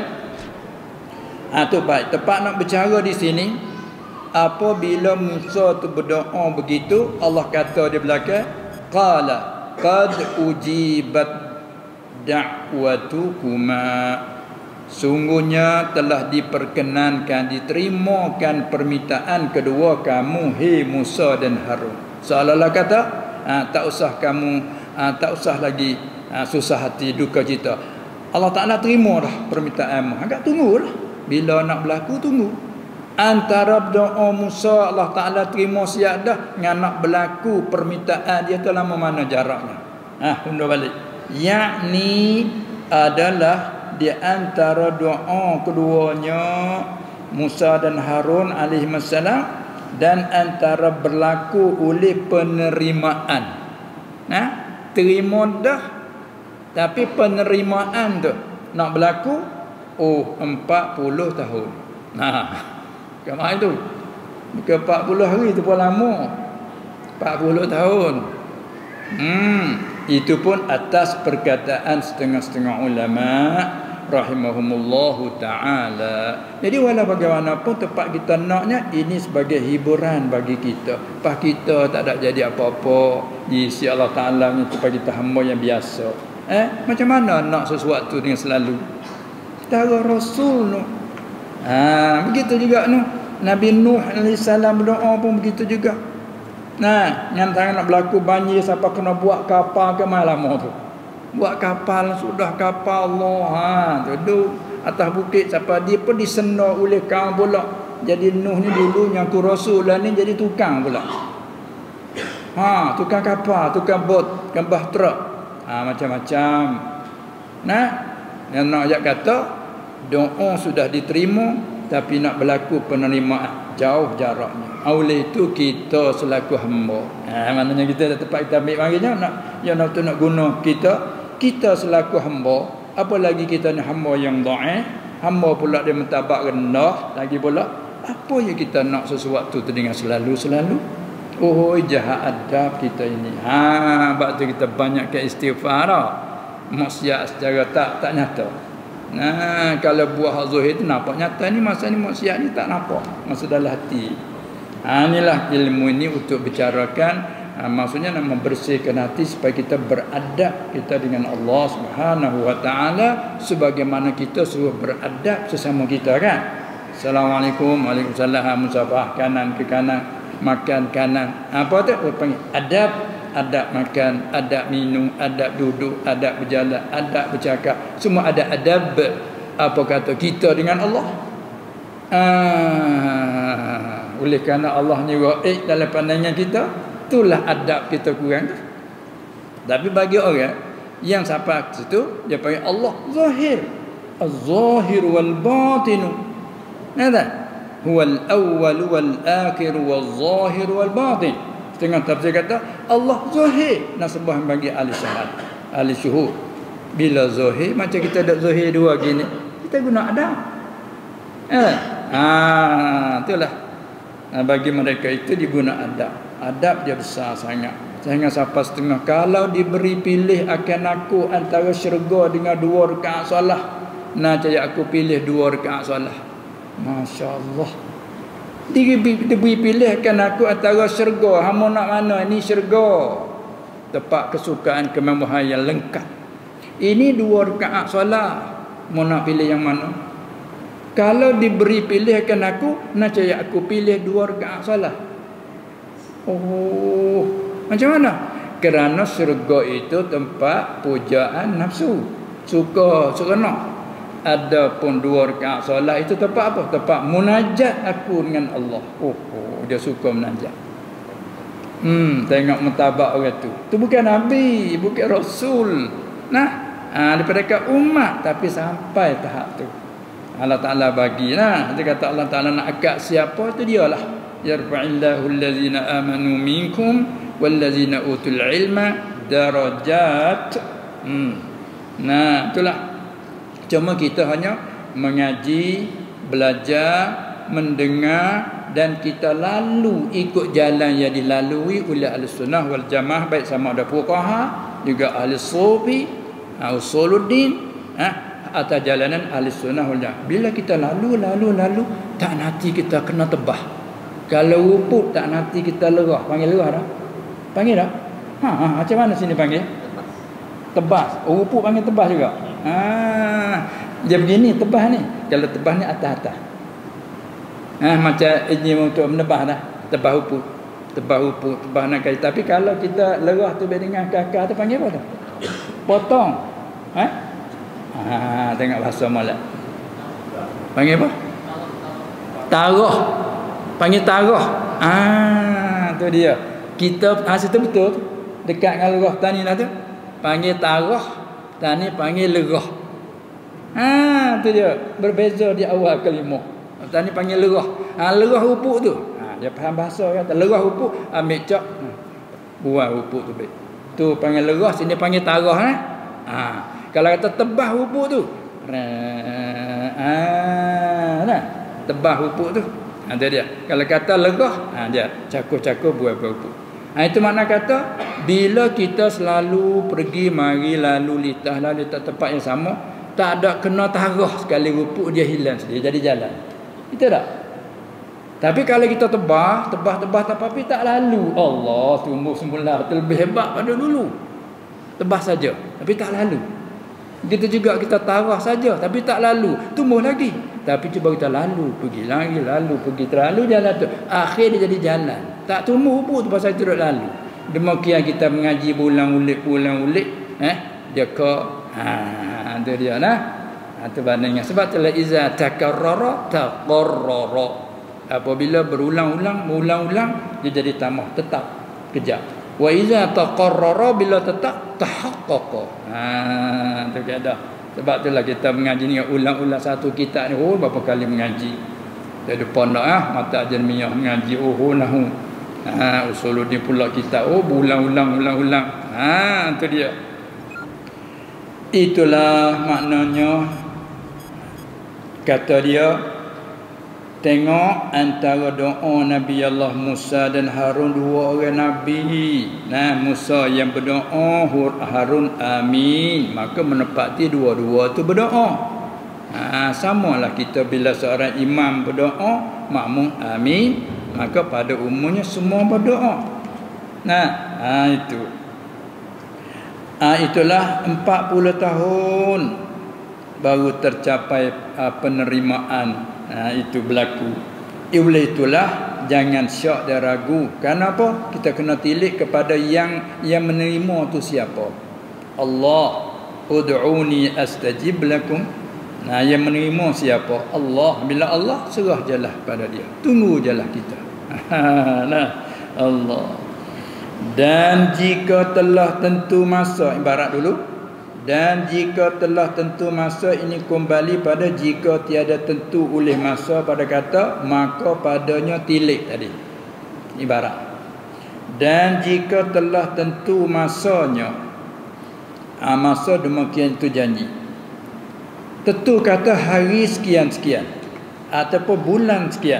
S1: Ha, tu baik. Tepat nak bercara di sini. Apabila Musa tu berdoa begitu, Allah kata di belakang, qala qad ujibat da'watukuma. Sungguhnya telah diperkenankan, diterimakan permintaan kedua kamu, hei Musa dan Harun. Seolah-olah kata, ha, tak usah kamu, ha, tak usah lagi ha, susah hati, duka cita. Allah Ta'ala terima dah permintaanmu. Agak tunggulah. Bila nak berlaku, tunggu. Antara doa Musa, Allah Ta'ala terima siap dah, dengan nak berlaku permintaan dia tu lama mana jaraknya. Ah, ha, undur balik. Yakni adalah di antara doa keduanya Musa dan Harun alaihissalam, dan antara berlaku oleh penerimaan. Nah, terima dah, tapi penerimaan tu nak berlaku oh empat puluh tahun. Nah, kemana itu? Bukan empat puluh hari tu pun lama. empat puluh tahun. Hmm, itu pun atas perkataan setengah-setengah ulama rahimahumullahu ta'ala. Jadi walau bagaimanapun tempat kita naknya, ini sebagai hiburan bagi kita. Pas kita tak ada jadi apa-apa, isi Allah Ta'ala ni tempat kita hamba yang biasa. Eh, macam mana nak sesuatu dengan selalu? Cara Rasul tu. Ha, begitu juga tu. Nabi Nuh alaihissalam berdoa pun begitu juga. Nah, yang tangan nak berlaku banjir, siapa kena buat kapal ke malam tu. buat kapal sudah kapal Allah ha duduk atas bukit siapa dia pun disenda oleh kaum pula. Jadi Nuh ni dulu yang ku rasul lah ni jadi tukang pula. Ha, tukang kapal, tukang bot, tukang bahtera. Ha, macam-macam. Nah, yang nak ajak kata doa sudah diterima tapi nak berlaku penerimaan jauh jaraknya. Oleh itu kita selaku hamba. Ha, maknanya kita dah tempat kita ambil panggilnya nak yang nak tu nak guna kita, kita selaku hamba, apalagi kita ni hamba yang dhaif, hamba pula dia mentabak rendah lagi pula. Apa yang kita nak sesuatu tu dengan selalu-selalu? Oh, jahat adab kita ini. Ha, sebab tu kita banyak ke istighfar. Maksiat secara tak tak nyata. Nah, kalau buah zahir tu nampak nyata ni, masa ni maksiat ni tak nampak. Masa dalam hati. Ha, inilah ilmu ini untuk bicarakan, ha, maksudnya nak membersihkan hati supaya kita beradab kita dengan Allah Subhanahu wa taala sebagaimana kita suruh beradab sesama kita kan. Assalamualaikum, waalaikumsalam, musafah kanan ke kanan, makan kanan. Apa tu? Panggil adab, adab makan, adab minum, adab duduk, adab berjalan, adab bercakap. Semua ada adab. Apa kata kita dengan Allah? Ah, oleh kerana Allah ni raib dalam pandangan kita, itulah adab kita kurang tu. Tapi bagi orang yang sampai situ, dia panggil Allah zahir. Az-zahir wal batinu. Nada huwal awwal wal akhir wal zahir wal batin. Setengah tafsir kata Allah zahir, nasbah bagi ahli syahad, ahli syuhud. Bila zahir macam kita ada zahir dua gini, kita guna adab. Eh, ah, itulah. Nah, bagi mereka itu diguna adab. Adab dia besar sangat. Sehingga sampai setengah kalau diberi pilih akan aku antara syurga dengan dua rakaat solat, nah caya aku pilih dua rakaat solat. Masya-Allah. Diberi pilihkan aku antara syurga. Hamo nak mana? Ini syurga. Tempat kesukaan kemewahan yang lengkap. Ini dua rakaat solat. Mau nak pilih yang mana? Kalau diberi pilihkan aku, nak caya aku pilih dua rakaat solat. Oh, macam mana? Kerana syurga itu tempat pujaan nafsu. Suka, seronok. Adapun dua rakaat solat itu tempat apa? Tempat munajat aku dengan Allah. Oh, oh dia suka munajat. Hmm, tengok mentabak orang tu. Tu bukan nabi, bukan rasul. Nah, ha, daripada ke umat tapi sampai tahap tu. Allah Taala bagi nah. Dia kata Allah Taala nak akad siapa tu dialah. Yarfa'illahu allazina amanu minkum wallazina utul ilma darajat. Hmm. Nah, itulah. Cuma kita hanya mengaji, belajar, mendengar dan kita lalu ikut jalan yang dilalui oleh ahli sunnah wal jamaah, baik sama ada fuqaha juga ahli sufi, usuluddin, ha, atas jalanan ahli sunnah wal jamaah. Bila kita lalu lalu lalu tak nanti kita kena tebah. Kalau ruput tak nanti kita lerah. Panggil lerah dah? Panggil dah? Ha, ha, macam mana sini panggil? Tebas. Oh, ruput panggil tebas juga. Ah, dia begini tebah ni. Kalau tebah ni atas-atas. Ah, macam ini untuk menebah dah. Tebah uput. Tebah uput, tebah nak kait. Tapi kalau kita lerah tu dengan kakak tu panggil apa tu? Potong. Ha? Ah, tengok bahasa Malay. Panggil apa? Taruh. Panggil taruh. Ah, tu dia. Kita ah situ betul. Dekat dengan lerah tani lah tu. Panggil taruh. Tani panggil lerah. Ha, tu dia. Berbeza di awal kalimah. Tani panggil lerah. Ha, lerah rupuk tu. Ha, dia faham bahasa kata lerah rupuk, ambil cak. Ha, buat rupuk tu baik. Tu panggil lerah, sini panggil tarah eh. Ha, kalau kata tebah rupuk tu. Ha, nah. Tebah rupuk tu. Ha, dia dia. Kalau kata lerah, ha dia cakur-cakur buat-buat rupuk. Ha, itu makna kata bila kita selalu pergi mari lalu litah lalu litah tempat yang sama, tak ada kena tarah sekali rupuk dia hilang sendiri jadi jalan. Itu tak? Tapi kalau kita tebah, tebah-tebah tapi tak lalu, Allah tumbuh semula terlebih hebat pada dulu. Tebah saja tapi tak lalu. Begitu juga kita tarah saja tapi tak lalu, tumbuh lagi. Tapi cuba kita lalu, pergi lagi, lalu, pergi terlalu jalan tu. Akhir dia jadi jalan. Tak tumbuh rupuk tu pasal terus lalu. Demikian kita mengaji bulan ulik, bulan ulik. Eh? dia ke ha tu dia nah. Ha tu bandingnya sebab tu la iza takarrara taqarrara. Apabila berulang-ulang mengulang-ulang dia jadi tambah tetap kejap. Wa iza taqarrara bila tetap tahaqqaqa. Ha tu ada. Sebab itulah kita mengaji ni ulang-ulang satu kitab ni oh berapa kali mengaji. Dari depan dah ah mata ajamiyah mengaji oh nahu. Ha usuluddin pula kitab oh berulang-ulang ulang-ulang. Ha tu dia. Itulah maknanya kata dia tengok antara doa Nabi Allah Musa dan Harun dua orang nabi. Nah Musa yang berdoa Harun amin maka menepati dua-dua tu berdoa. Ha, samalah kita bila seorang imam berdoa makmum amin maka pada umumnya semua berdoa. Nah ha, itu ha, itulah empat puluh tahun baru tercapai uh, penerimaan ha, itu berlaku. Oleh itulah jangan syak dan ragu. Kenapa? Kita kena tilik kepada yang yang menerima tu siapa? Allah. Ud'uni astajib lakum. Nah, yang menerima siapa? Allah. Bila Allah serah jelah pada dia. Tunggu jelah kita. Nah, Allah. Dan jika telah tentu masa ibarat dulu dan jika telah tentu masa ini kembali pada jika tiada tentu oleh masa pada kata maka padanya tilik tadi ibarat. Dan jika telah tentu masanya ha, masa demikian itu janji. Tentu kata hari sekian-sekian ataupun bulan sekian.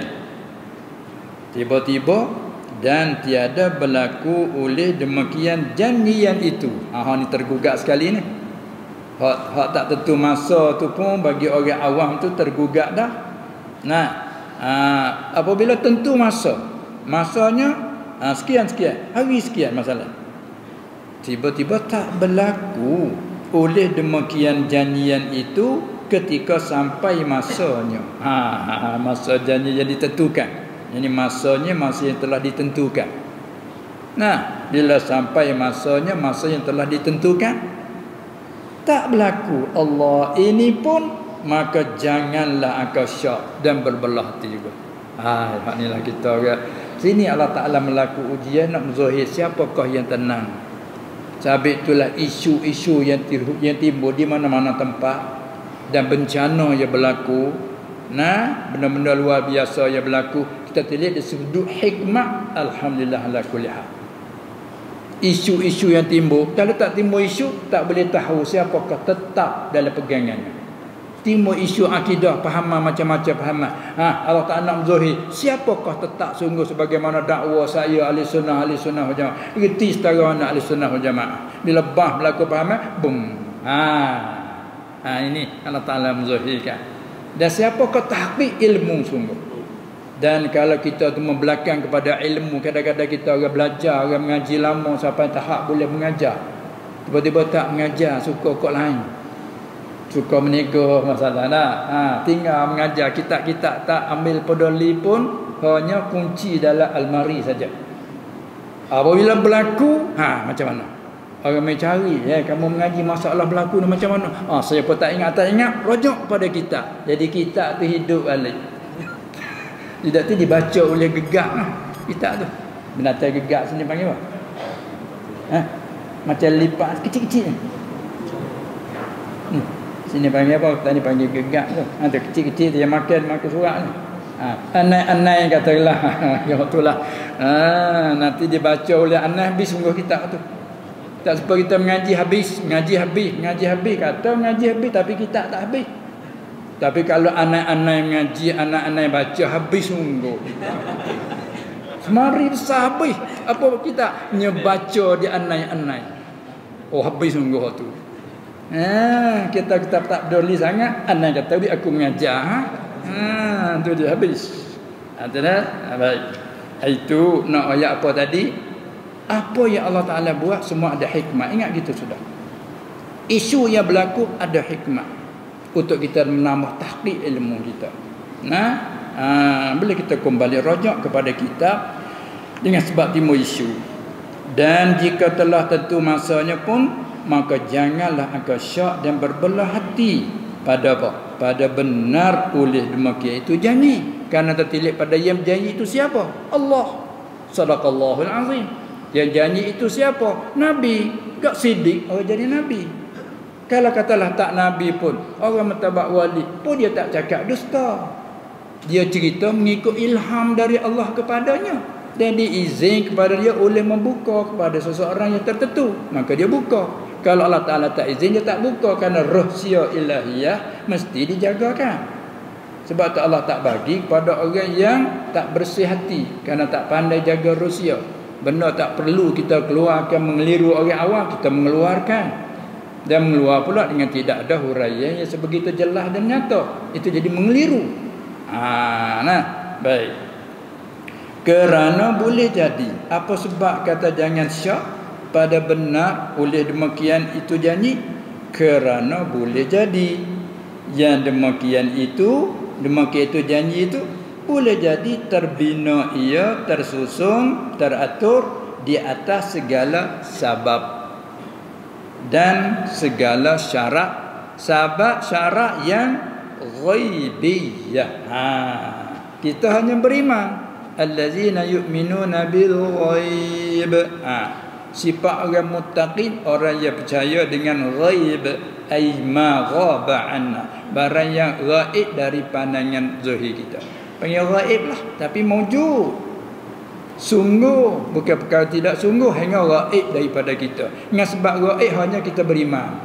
S1: Tiba-tiba dan tiada berlaku oleh demikian janjian itu. Ha ni tergugat sekali ni. Hak, hak tak tentu masa tu pun bagi orang awam tu tergugat dah. Nah, aa, apabila tentu masa, masanya aa, sekian-sekian, hari sekian masalah. Tiba-tiba tak berlaku oleh demikian janjian itu ketika sampai masanya. Ha, ha masa janji yang ditentukan. Jadi masanya masa yang telah ditentukan. Nah, bila sampai masanya masa yang telah ditentukan tak berlaku Allah ini pun maka janganlah engkau syak dan berbelah hati juga. Ha inilah kita orang. Sini Allah Taala melaku ujian nak menzahir siapakah yang tenang. Sebab itulah isu-isu yang yang timbul di mana-mana tempat dan bencana yang berlaku. Nah, benda-benda luar biasa yang berlaku kita lihat dari sudut hikmah alhamdulillah ala kulli hal. Isu-isu yang timbul, kalau tak timbul isu tak boleh tahu siapakah tetap dalam pegangannya. Timbul isu akidah, fahaman macam-macam fahaman. Ha, Allah Taala nak menzahir siapakah tetap sungguh sebagaimana dakwah saya ahli sunnah ahli sunnah wal jamaah. Reti setara anak ahli sunnah wal jamaah. Bila bah berlaku fahaman, bum. Ha. Ha ini Allah Taala menzahirkan. Dan siapakah tahqiq ilmu sungguh. Dan kalau kita tu membelakang kepada ilmu, kadang-kadang kita orang belajar, orang mengaji lama sampai tahap boleh mengajar. Tiba-tiba tak mengajar, suka kok lain. Suka menego masalah dah. Ha, tinggal mengajar kitab-kitab tak ambil peduli pun hanya kunci dalam almari saja. Apabila berlaku, ha macam mana? Orang mencari, ya, kamu mengaji masalah berlaku ni macam mana? Ah, saya pun tak ingat, tak ingat, rujuk pada kitab. Jadi kitab tu hidup balik. Tidak tu dibaca oleh gegak lah. Kitab tu binatang gegak sini panggil apa? Ha? Macam lipat kecil-kecil hmm. Sini panggil apa? Tadi panggil gegak tu. Ha, tu kecil-kecil tu yang makan makan surat ni. Ha, anai-anai katalah. Ya itulah. Ha, nanti dibaca oleh anai habis sungguh kitab tu. Tak sebab kita mengaji habis, mengaji habis, mengaji habis kata mengaji habis tapi kitab tak habis. Tapi kalau anak-anak mengaji, anak-anak baca habis sungguh. Semari besar habis. Apa kita nyebaca di anak-anak. Oh habis sungguh tu. Ha, kita kita tak peduli sangat. Anak kata dia aku mengajar. Ha, ha tu dia habis. Ha, dah. Baik. Itu nak ayat apa tadi? Apa yang Allah Taala buat semua ada hikmah. Ingat gitu sudah. Isu yang berlaku ada hikmah. Untuk kita menambah tahqiq ilmu kita. Nah, aa, bila kita kembali rajak kepada kitab dengan sebab timbul isu. Dan jika telah tentu masanya pun maka janganlah engkau syak dan berbelah hati pada apa? Pada benar oleh demikian itu janji. Karena tertilik pada yang janji itu siapa? Allah. Sadaqallahul azim. Yang janji itu siapa? Nabi. Gak sidik orang jadi nabi. Kalau katalah tak nabi pun, orang mentabak wali pun dia tak cakap dusta. Dia cerita mengikut ilham dari Allah kepadanya, dan diizin kepada dia oleh membuka kepada seseorang yang tertentu, maka dia buka. Kalau Allah Ta'ala tak izin, dia tak buka, kerana rahsia ilahiyah mesti dijagakan. Sebab tu Allah tak bagi kepada orang yang tak bersih hati, kerana tak pandai jaga rahsia. Benda tak perlu kita keluarkan mengeliru orang awam, kita mengeluarkan. Dan mengeluar pula dengan tidak ada huraian yang sebegitu jelas dan nyata. Itu jadi mengeliru. Ha, nah, baik. Kerana boleh jadi. Apa sebab kata jangan syak pada benar oleh demikian itu janji? Kerana boleh jadi yang demikian itu, demikian itu janji itu boleh jadi terbina ia, tersusun, teratur di atas segala sabab dan segala syarat, sabab syarat yang ghaibiyah. Ha, kita hanya beriman allazina yu'minuna bil ghaib. Ha, sifat orang muttaqin, orang yang percaya dengan ghaib, ai ma ghaba anna, barang yang ghaib dari pandangan zahir kita. Panggil ghaib lah, tapi mawjud. Sungguh, bukan perkara tidak sungguh, hanya ghaib daripada kita. Dengan sebab ghaib hanya kita beriman.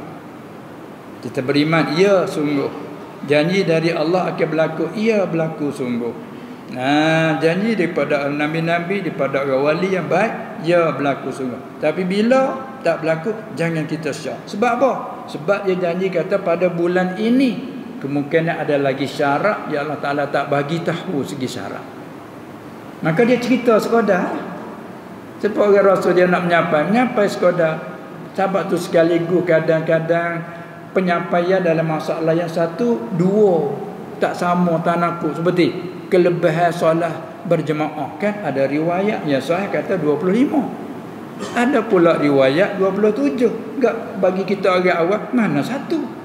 S1: Kita beriman, ya sungguh. Janji dari Allah akan berlaku, ia berlaku sungguh. Nah, janji daripada nabi-nabi, daripada orang wali yang baik, ya berlaku sungguh. Tapi bila tak berlaku, jangan kita syak. Sebab apa? Sebab dia janji kata pada bulan ini kemungkinan ada lagi syarat yang Allah Ta'ala tak bagi tahu segi syarat. Maka dia cerita sekadar. Sebab orang Rasul dia nak menyapai, menyapai sekadar. Sebab tu sekaligus kadang-kadang penyampaian dalam masalah yang satu, dua tak sama tanakut. Seperti kelebihan solat berjemaah, kan ada riwayat yang sahih kata dua puluh lima. Ada pula riwayat dua puluh tujuh. Enggak, bagi kita orang awam mana satu?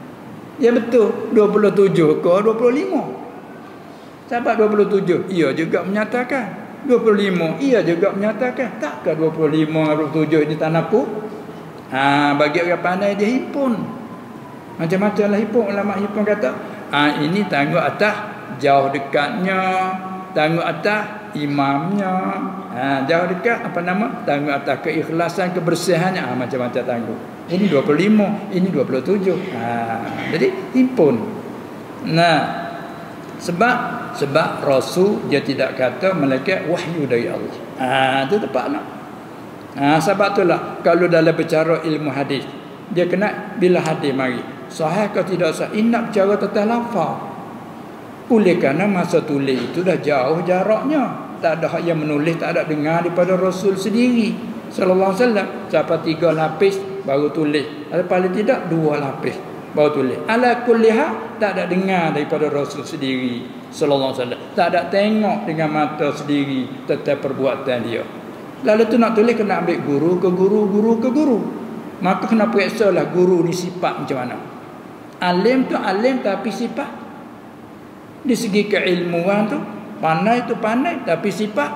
S1: Ya betul, dua puluh tujuh ke dua puluh lima? Sahabat dua puluh tujuh, ia juga menyatakan. dua puluh lima, ia juga menyatakan. Takkah dua puluh lima, dua puluh tujuh ini tanakut? Ha, bagi orang pandai dia himpun. Macam-macam lah himpun. Ulama himpun kata, ha, ini tangguh atas jauh dekatnya, tangguh atas imamnya, ha, jauh dekat apa nama? Tangguh atas keikhlasan, kebersihannya, ha, macam-macam tangguh. Ini dua puluh lima, ini dua puluh tujuh. Ha, jadi himpun. Nah, sebab sebab Rasul dia tidak kata malaikat wahyu dari Allah. Ha, itu tepat nak. Ha, sebab itulah kalau dalam bicara ilmu hadis, dia kena bila hadis mari, sahih ke tidak sahih, nak bicara tentang lafaz. Oleh kerana masa tulis itu dah jauh jaraknya. Tak ada yang menulis, tak ada dengar daripada Rasul sendiri sallallahu alaihi wasallam. Siapa tiga lapis baru tulis, atau paling tidak dua lapis baru tulis. Ala kulli hal tak ada dengar daripada Rasul sendiri sallallahu alaihi wasallam, tak ada tengok dengan mata sendiri tentang perbuatan dia. Lalu tu nak tulis kena ambil guru ke guru, guru ke guru. Maka kena periksalah guru ni sifat macam mana. Alim tu alim tapi sifat, di segi keilmuan tu pandai tu pandai tapi sifat,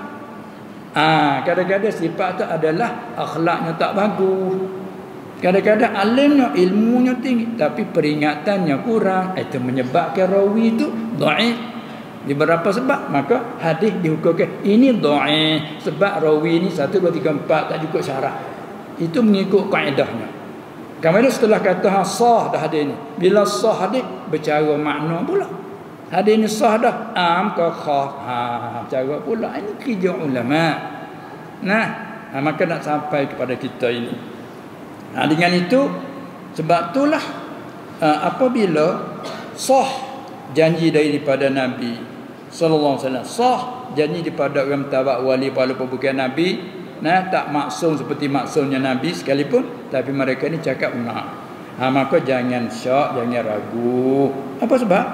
S1: ah, kadang-kadang sifat tu adalah akhlaknya tak bagus. Kadang-kadang alimnya, ilmunya tinggi tapi peringatannya kurang. Itu menyebabkan rawi itu dhaif. Di beberapa sebab, maka hadis dihukumkan ini dhaif sebab rawi ini satu, dua, tiga, empat tak cukup syarat. Itu mengikut kaedahnya. Kemudian setelah kata ha, sah dah hadis ini, bila sah hadis bercara makna pula. Hadis ini sah dah, am ke khas, ha, cara pula. Ini kerja ulama. Nah, ha, maka nak sampai kepada kita ini. Nah, dengan itu sebab itulah uh, apabila sah janji daripada Nabi sallallahu alaihi wasallam, sah janji daripada orang tabak wali walaupun bukan Nabi, nah tak maksum seperti maksumnya Nabi sekalipun, tapi mereka ni cakap benar. Ha, maka jangan syak, jangan ragu. Apa sebab?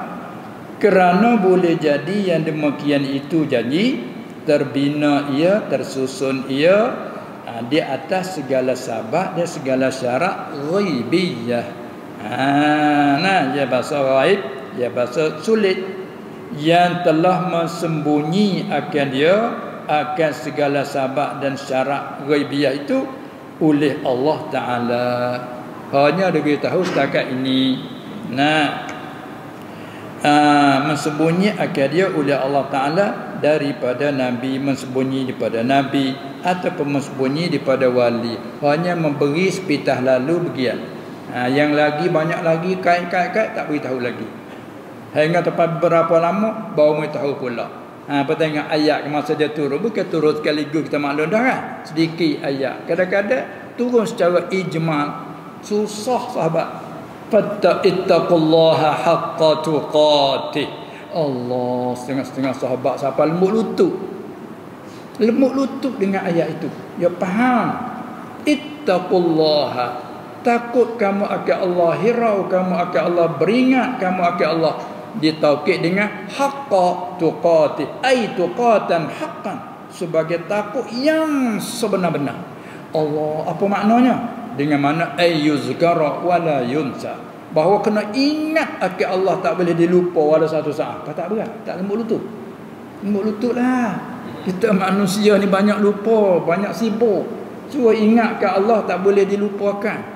S1: Kerana boleh jadi yang demikian itu janji terbina ia, tersusun ia ha, di atas segala sabab dan segala syarat ghaibiyah. Ha, nah, dia bahasa ghaib, dia bahasa sulit yang telah mensembunyi akan dia akan segala sabab dan syarat ghaibiyah itu oleh Allah Ta'ala. Hanya dia beritahu setakat ini. Nah, uh, mensembunyi akan dia oleh Allah Ta'ala daripada Nabi, mensembunyi daripada Nabi ataupun mensembunyi daripada wali. Hanya memberi sepitah lalu begian. Ha, yang lagi banyak lagi kait-kait-kait tak beritahu lagi. Hingga tempat berapa lama baru beritahu pula. Ha, apa tengok ayat masa dia turun, bukan turun sekaligus kita maklum dah kan. Sedikit ayat. Kadang-kadang turun secara ijmal. Susah sahabat. Fattaqullaha haqqa tuqatih. Allah, setengah-setengah sahabat siapa lembut lutut. Lembut lutut dengan ayat itu. Dia faham. Ittaqullaha. Takut kamu akan Allah, hirau kamu akan Allah, beringat kamu akan Allah. Ditaukid dengan haqqa tuqatih, ai tuqatan haqqan, sebagai takut yang sebenar-benar. Allah, apa maknanya? Dengan mana ay yuzkara wala yunsa, bahawa kena ingat akan Allah, tak boleh dilupa wala satu saat. Kata berat, tak lembut lutut. Lembut lututlah. Kita manusia ni banyak lupa, banyak sibuk. Cuma ingat ke Allah, tak boleh dilupakan.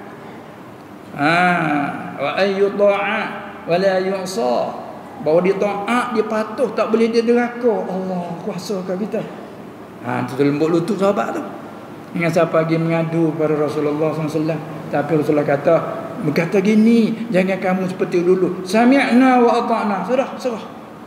S1: Ah, wa ayyu ta'a wa la yu'sa, bahawa dia taat, dia patuh, tak boleh dia deraka. Allah kuasakan kita. Ha, itu lembut lutut sahabat tu. Ingat siapa pergi mengadu pada Rasulullah sallallahu alaihi wasallam, tapi Rasulullah kata, berkata gini, jangan kamu seperti dulu. Sami'na wa ata'na. Sudah, serah.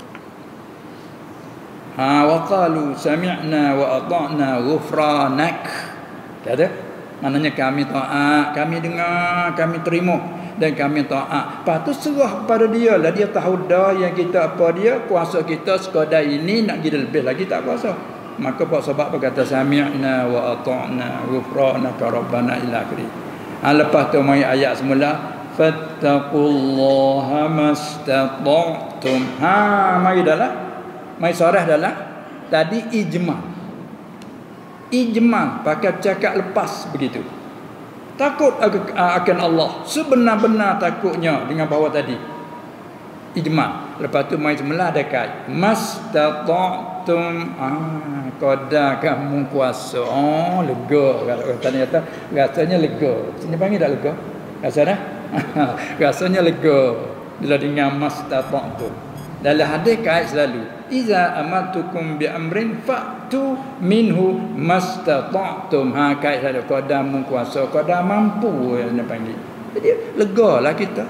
S1: Ha, wa qalu sami'na wa ata'na ghufranak. Kata maknanya kami taat, kami dengar, kami terima dan kami taat. Lepas tu serah kepada dia lah. Dia tahu dah yang kita apa dia, kuasa kita sekadar ini, nak jadi lebih lagi tak kuasa. Maka Pak Sahabat berkata sami'na wa ata'na ghufranaka rabbana ila akhir. Ha, lepas tu mai ayat semula, fattaqullaha mastata'tum. Ha, mari dalam mai sarah dalam tadi ijma. Ijmal, pakai cakap lepas begitu. Takut akan Allah, sebenar-benar takutnya dengan bawah tadi. Ijmal. Lepas tu mai semula ada kait. Mastata'tum, ah, qadar kamu kuasa. Oh, lega. Kalau tanya kata rasanya lega. Sini panggil tak lega? Rasanya? Rasanya lega bila dengar mastata'tum. Dalam hadis kait selalu, iza amatukum bi amrin fa'tu minhu mastata'tum. Ha, kait selalu qadar kuasa, qadar mampu yang panggil. Jadi legalah kita.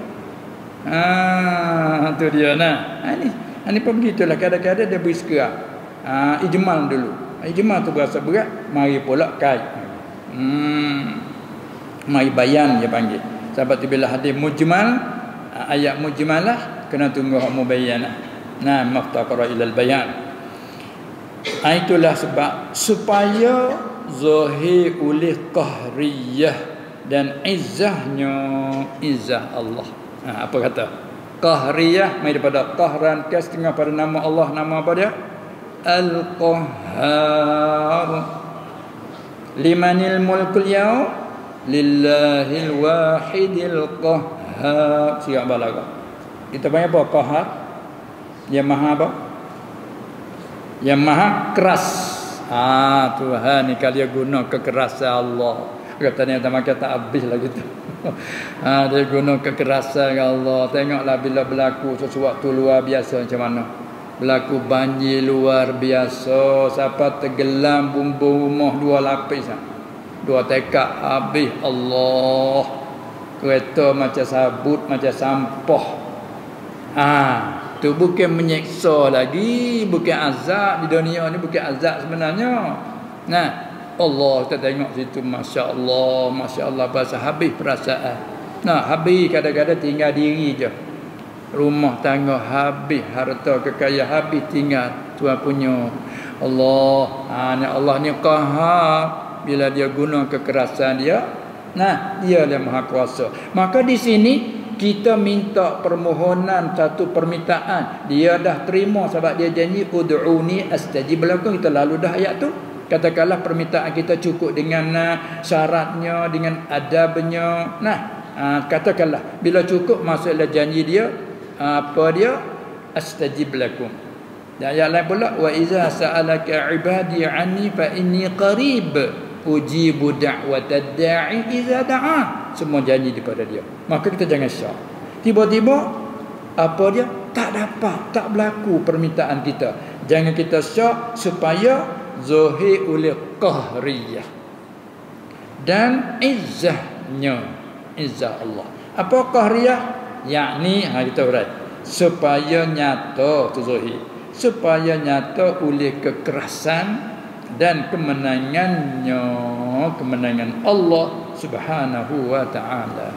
S1: Ha, tu dia nah. Ha, ni, ha, ni pun begitulah, kadang-kadang dia beri sekerah. Ha, ijmal dulu. Ijmal tu berasa berat, mari pula kait. Hmm. Mari bayan dia panggil. Sebab tu bila hadis mujmal, ayat mujmalah, kena tunggu hak mubayyanah. Nah, maftaqara ilal bayan. Ha, itulah sebab supaya zahir oleh qahriyah dan izzahnya izzah Allah. Ha, apa kata? Qahriyah mai daripada qahran, ke setengah pada nama Allah, nama apa dia? Al-Qahhar. Limanil mulkul yaum lillahil wahidil qahhar. Siap balaghah. Kita panggil apa? Qahhar. Yang maha apa? Yang maha keras. Ah, Tuhan ni kalau dia guna kekerasan Allah. Katanya tak makan tak habis lah gitu. Ha, dia guna kekerasan Allah. Tengoklah bila berlaku sesuatu luar biasa macam mana. Berlaku banjir luar biasa. Siapa tenggelam bumbung rumah dua lapis. Dua tekak habis Allah. Kereta macam sabut, macam sampah. Ah, tu bukan menyeksa lagi, bukan azab di dunia ni, bukan azab sebenarnya. Nah, Allah kita tengok situ, masya Allah, masya Allah, bahasa habis perasaan. Nah, habis kadang-kadang tinggal diri je. Rumah tangga habis, harta kekayaan habis, tinggal Tuhan punya. Allah, ha, ni Allah ni qahar. Bila dia guna kekerasan dia, nah, dia yang maha kuasa. Maka di sini kita minta permohonan, satu permintaan, dia dah terima sebab dia janji ud'uni astajib lakum. Kita lalu dah ayat tu. Katakanlah permintaan kita cukup dengan uh, syaratnya, dengan adabnya. Nah, uh, katakanlah bila cukup maksudnya janji dia uh, apa dia? Astajib lakum. Dan ayat lain pula wa iza sa'alaka ibadi anni fa inni qarib ujibu da'watad da'i iza da'a. Semua janji daripada dia. Maka kita jangan syak. Tiba-tiba apa dia? Tak dapat, tak berlaku permintaan kita. Jangan kita syak supaya zahir oleh qahriyah dan izzahnya, izzah Allah. Apa qahriyah? Yakni ha kita urai supaya nyata tu zahir, supaya nyata oleh kekerasan dan kemenangannya, kemenangan Allah Subhanahu wa taala.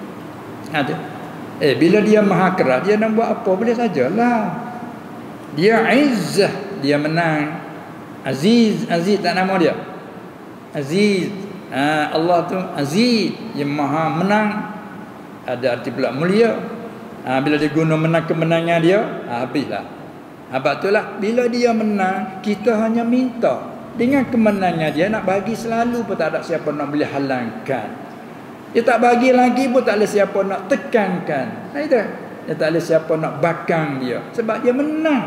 S1: Ada Eh bila dia maha keras, dia nak buat apa boleh sajalah. Dia izzah, dia menang. Aziz, Aziz tak nama dia. Aziz. Ha, Allah tu Aziz, yang maha menang. Ada arti pula mulia. Ha, bila dia guna menang kemenangan dia, ha, habislah. Sebab itulah bila dia menang, kita hanya minta. Dengan kemenangan dia nak bagi selalu pun tak ada siapa nak boleh halangkan. Dia tak bagi lagi pun tak ada siapa nak tekankan. Nah itu. Dia tak ada siapa nak bakang dia sebab dia menang.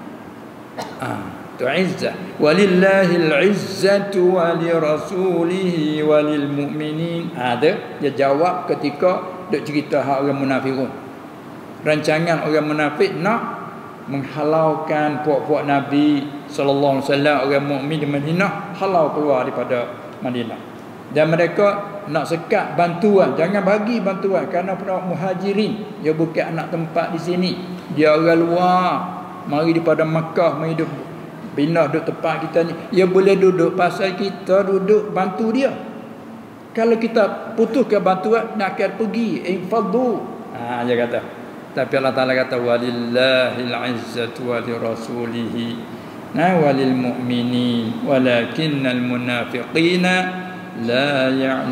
S1: Ah, tu izzah. Walillahil izzatu wa li rasulihi wa lil mu'minin. Ada dia jawab ketika duk cerita hak orang munafikun. Rancangan orang munafik nak menghalaukan puak-puak Nabi sallallahu alaihi wasallam, orang mukmin di Madinah halau keluar daripada Madinah. Dan mereka nak sekat bantuan, jangan bagi bantuan kerana penduduk muhajirin, dia bukan anak tempat di sini, dia orang luar, mari daripada Makkah, mari duduk pindah duduk tempat kita ni, dia boleh duduk pasal kita duduk bantu dia. Kalau kita putuskan bantuan nak akan pergi infadu, ha dia kata. Tapi Allah Taala kata walillahil izzatu wa li rasulihi na walil mu'minin walakinnal munafiqina la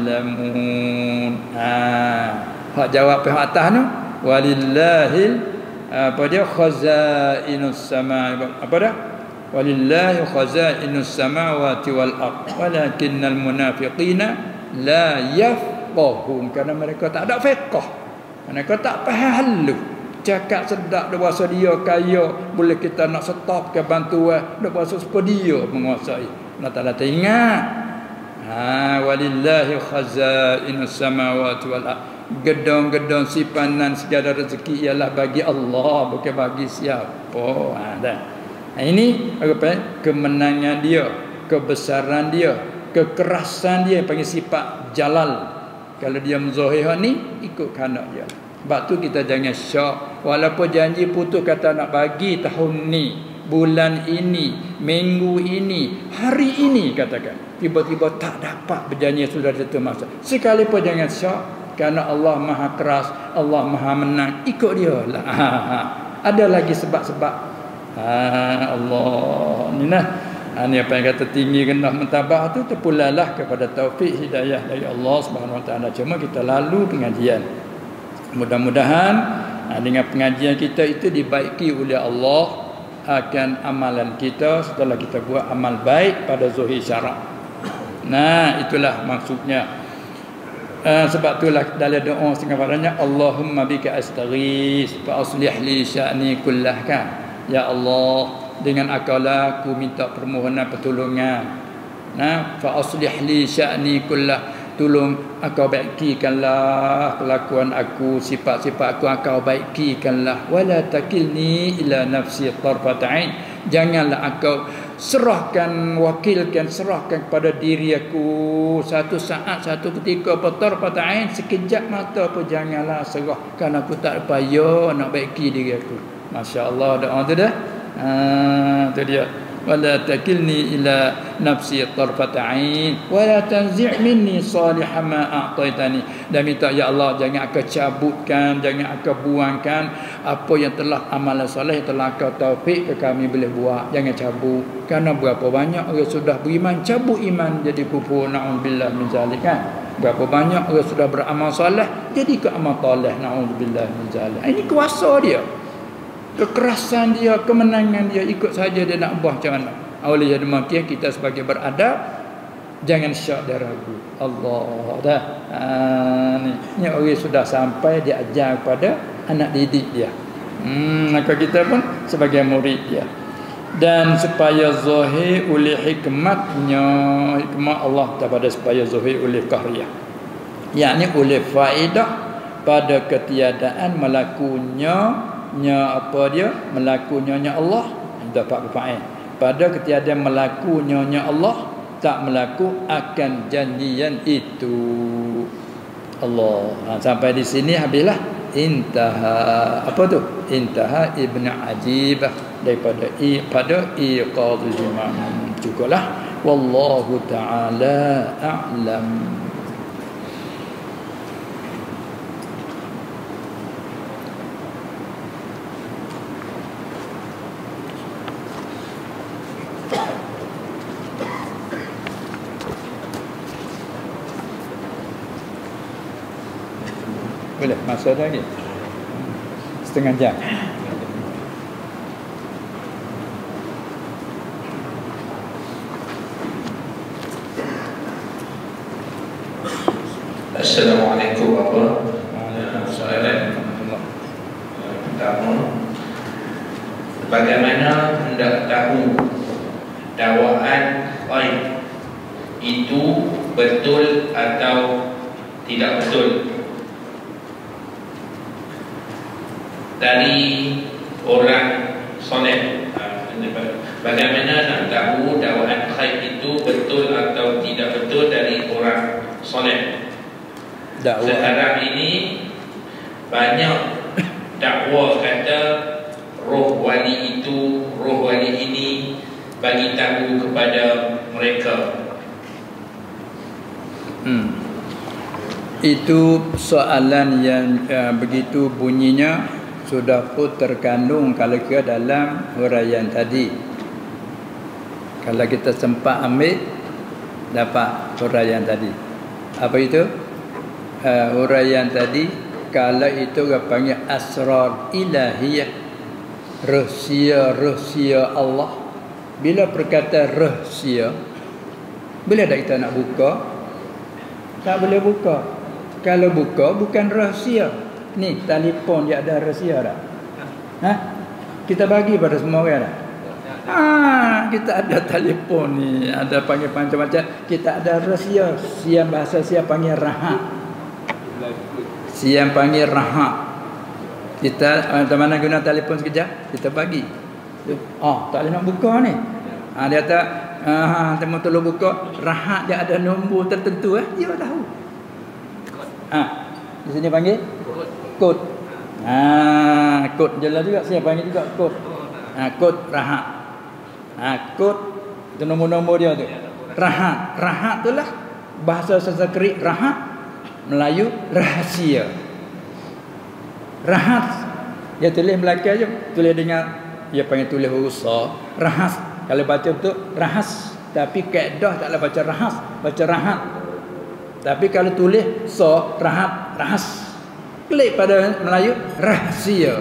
S1: ya'lamun. Ha, hak jawab pihak atas tu walillahil apa dia khazainus sama apa dah? Walillahi khazainus samawati wal ard walakinnal munafiqina la yafqahun. Kerana mereka tak ada fiqh. Mereka tak faham halu. Cakap sedap dah bahasa dia kaya, boleh kita nak stop ke bantuan, dah bahasa supaya dia menguasai. Allah Taala ingat. Ha walillahi khazainus samawati wal ard. Gedung-gedung simpanan segala rezeki ialah bagi Allah, bukan bagi siapa. Ha dah. Ha, ini apa? Kemenangan dia, kebesaran dia, kekerasan dia yang panggil sifat jalal. Kalau dia menzahir ni ikut kehendak dia. Sebab tu kita jangan syak. Walaupun janji putus kata nak bagi tahun ni, bulan ini, minggu ini, hari ini katakan, tiba-tiba tak dapat berjanji sudah tentu masa. Sekalipun jangan syak kerana Allah Maha keras, Allah Maha menang, ikut dia lah. Ha, ha. Ada lagi sebab-sebab. Ha, Allah ni nah. Ha, ni apa yang kata tinggi rendah mentabah tu terpulalah kepada taufik hidayah dari Allah Subhanahu Wa Taala. Cuma kita lalu pengajian. Mudah-mudahan ha, dengan pengajian kita itu dibaiki oleh Allah akan amalan kita setelah kita buat amal baik pada zahir syarak. Nah, itulah maksudnya. Uh, sebab itulah dalam doa setengah padanya Allahumma bika astaghis fa aslih li sya'ni kullah kan. Ya Allah, dengan akalah aku minta permohonan pertolongan. Nah, fa aslih li sya'ni kullah, tolong engkau baikikanlah kelakuan aku, sifat-sifat aku engkau baikikanlah. Wala takilni ila nafsi tarfat ain, janganlah engkau serahkan, wakilkan, serahkan kepada diri aku satu saat, satu ketika, tarfat ain, sekejap mata pun janganlah serah, kerana aku tak payah nak baiki diri aku. Masya-Allah doa tu dah. Ha, tu dia. Wala takilni ila nafsi tarfat ain wala tanzi' minni salihah ma a'taitani. Dan minta ya Allah jangan aku cabutkan, jangan aku buangkan apa yang telah amalan soleh yang telah kau taufik ke kami boleh buat, jangan cabut. Kerana berapa banyak orang sudah beriman cabut iman jadi kufur, na'udzubillah min zalik kan. Berapa banyak orang sudah beramal soleh jadi ke amal soleh, na'udzubillah min zalik. Ini kuasa dia, kekerasan dia, kemenangan dia, ikut saja dia nak buah macam mana. Oleh demikian kita sebagai beradab jangan syak dan ragu. Allah dah. Ha, ni, ni orang sudah sampai dia ajar kepada anak didik dia. Hmm, maka kita pun sebagai murid dia. Dan supaya zahir oleh hikmatnya, hikmat Allah kepada supaya zahir oleh qahriyah. Yakni oleh faedah pada ketiadaan melakunya nya apa dia? Melakunya nya Allah. Dapat berfaedah. Pada ketiadaan melakunya nya Allah tak melaku akan janjian itu. Allah. Ha, sampai di sini habislah intaha apa tu? Intaha Ibn Ajibah daripada i pada iqadul imam. Cukuplah. Wallahu taala a'lam. Boleh masa lagi setengah jam.
S2: Assalamualaikum warahmatullahi
S1: Waalaikumsalam.
S2: wabarakatuh. Bagaimana hendak tahu dakwaan ghaib itu betul atau tidak betul dari orang soleh? Bagaimana nak tahu dakwaan ghaib itu betul atau tidak betul dari orang soleh?
S1: Dakwah.
S2: Sekarang ini banyak dakwa kata roh wali itu, roh wali ini, bagi tahu kepada mereka.
S1: Hmm. Itu soalan yang uh, begitu bunyinya sudah pun terkandung kalau ke dalam huraian tadi. Kalau kita sempat ambil dapat huraian tadi. Apa itu? Uh, huraian tadi kalau itu dia panggil asrar ilahiyah, rahsia-rahsia Allah. Bila perkata rahsia, bila dah kita nak buka, tak boleh buka. Kalau buka bukan rahsia. Ni telefon dia ada rahsia tak? Ha? Kita bagi pada semua orang tak? Ha, kita ada telefon ni, ada panggil macam-macam. Kita ada rahsia. Siang bahasa siang panggil rahat. Siang panggil rahat. Kita mana guna telefon sekejap, kita bagi. Oh, tak boleh nak buka ni. Ha, dia kata, ha, temu tolong buka. Rahat dia ada nombor tertentu eh. Dia tahu. Ha, di sini panggil kod. Ha, kod jelas juga, saya panggil juga kod. Ha, kod rahat. Ha, kod itu nombor-nombor dia tu. Rahat, rahat itulah bahasa Sanskrit rahat, Melayu rahsia. Rahat dia tulis Melaka je, tulis dengan dia panggil tulis huruf sa, rahas. Kalau baca betul rahas, tapi kaedah taklah baca rahas, baca rahat. Tapi kalau tulis sa, rahat, rahas. Klik pada Melayu rahsia.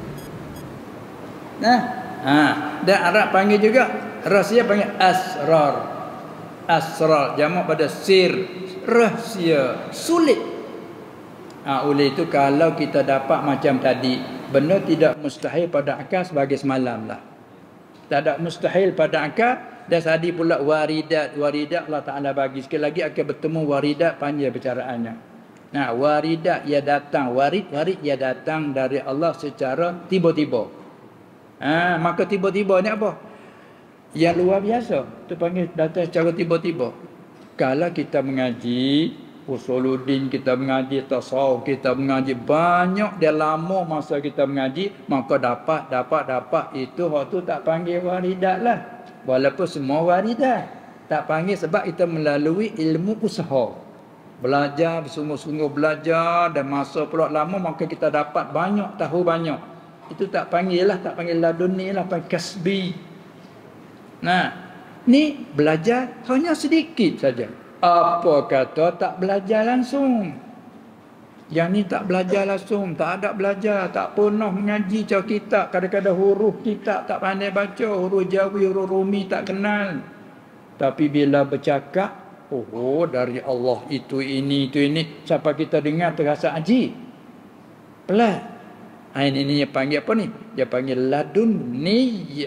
S1: Nah, ha, dan Arab panggil juga rahsia panggil asrar. Asrar jamak pada sir, rahsia, sulit. Ha, oleh itu kalau kita dapat macam tadi, benda tidak mustahil pada akal sebagai semalam lah. Tak ada mustahil pada akal. Dan tadi pula waridat, waridat Allah Ta'ala bagi. Sekali lagi akan bertemu waridat panjang percaraannya. Nah, waridat ia datang, warid, warid ia datang dari Allah secara tiba-tiba. Ha, maka tiba-tiba ni apa? Yang luar biasa. Itu panggil datang secara tiba-tiba. Kalau kita mengaji Usuluddin, kita mengaji tasawuf, kita mengaji banyak dia lama masa kita mengaji, maka dapat dapat dapat itu waktu tak panggil waridat lah. Walaupun semua waridat tak panggil sebab kita melalui ilmu usaha. Belajar bersungguh-sungguh belajar dan masa pula lama, maka kita dapat banyak, tahu banyak. Itu tak panggil lah, tak panggil laduni lah, panggil kasbi. Nah, ni belajar hanya sedikit saja. Apa kata tak belajar langsung? Yang ni tak belajar langsung, tak ada belajar, tak pernah mengaji cak kitab, kadang-kadang huruf kitab tak pandai baca, huruf Jawi, huruf Rumi tak kenal. Tapi bila bercakap, oh dari Allah itu ini itu ini, siapa kita dengar terasa aji. Pelan. Ha, ini ni dia panggil apa ni? Dia panggil ladunni.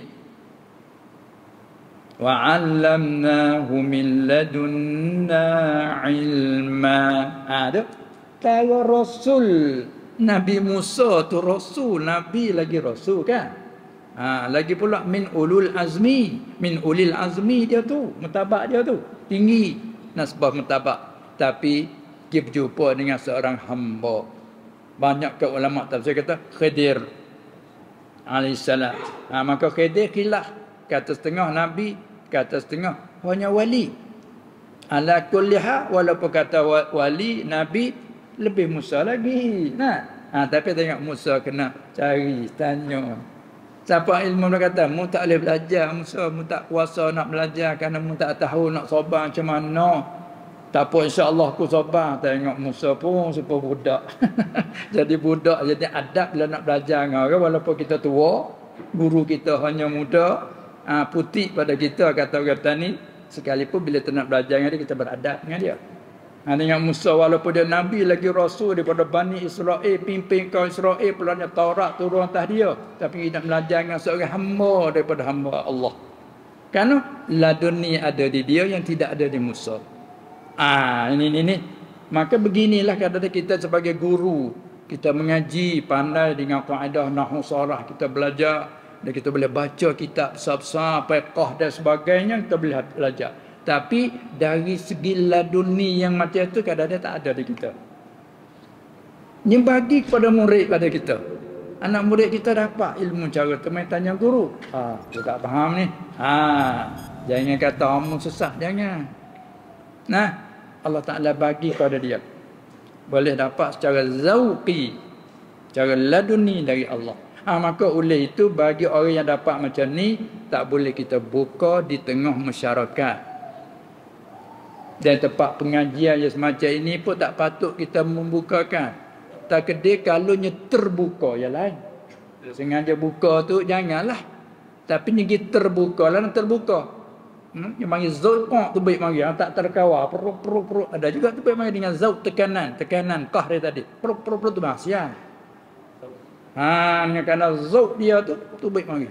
S1: Wa 'allamnahu min ladunna ilma. Ha tu. Kalau Rasul Nabi Musa tu Rasul, Nabi lagi Rasul kan. Ha, lagi pula min ulul azmi, min ulil azmi dia tu, mutabak dia tu tinggi nasbah mutabak. Tapi dia berjumpa dengan seorang hamba. Banyak ke ulama tafsir kata Khidir alaihissalam. Ha, maka Khidir khilaf, kata setengah Nabi, kata setengah hanya wali. Ala kulli hal, walaupun kata wali Nabi lebih Musa lagi. Nah, ha, tapi tengok Musa kena cari, tanya. Siapa ilmu dia kata, mu tak boleh belajar Musa, mu tak kuasa nak belajar kerana mu tak tahu nak sabar macam mana. Tak apa, insya-Allah aku sabar. Tengok Musa pun super budak. Jadi budak, jadi adab bila nak belajar dengan orang walaupun kita tua, guru kita hanya muda, ha, putih pada kita kata orang tani, sekalipun bila kita nak belajar dengan dia kita beradab dengan dia. Ha, dengan Musa walaupun dia Nabi lagi Rasul daripada Bani Israel, pimpin kaum Israel, pelanya Taurat turun atas dia. Tapi dia nak belajar dengan seorang hamba daripada hamba Allah. Kerana laduni ada di dia yang tidak ada di Musa. Ah, ini, ini, ini. Maka beginilah kadang-kadang kita sebagai guru. Kita mengaji, pandai dengan kaedah nahwu sarah. Kita belajar. Dan kita boleh baca kitab besar-besar, fiqh dan sebagainya. Kita boleh belajar. Tapi dari segi laduni yang macam itu kadang-kadang tak ada di kita. Ini bagi kepada murid pada kita. Anak murid kita dapat ilmu cara tu, main tanya guru. Ah, dia tak faham ni. Ah, jangan kata omong sesat, jangan. Nah, Allah Ta'ala bagi kepada dia. Boleh dapat secara zauqi, secara laduni dari Allah. Ah, maka oleh itu bagi orang yang dapat macam ni, tak boleh kita buka di tengah masyarakat. Dan tempat pengajian yang semacam ini pun tak patut kita membukakan. Tak kedai kalau terbuka yang lain. Sengaja buka tu janganlah. Tapi ni terbuka lah, terbuka. Hmm? Yang panggil zaut tu baik mari, yang tak terkawal, peruk peruk peruk. Ada juga tu baik mari dengan zaut tekanan, tekanan qah dia tadi. Peruk peruk peruk tu maksiat. Ha, kerana zaut dia tu tu baik mari.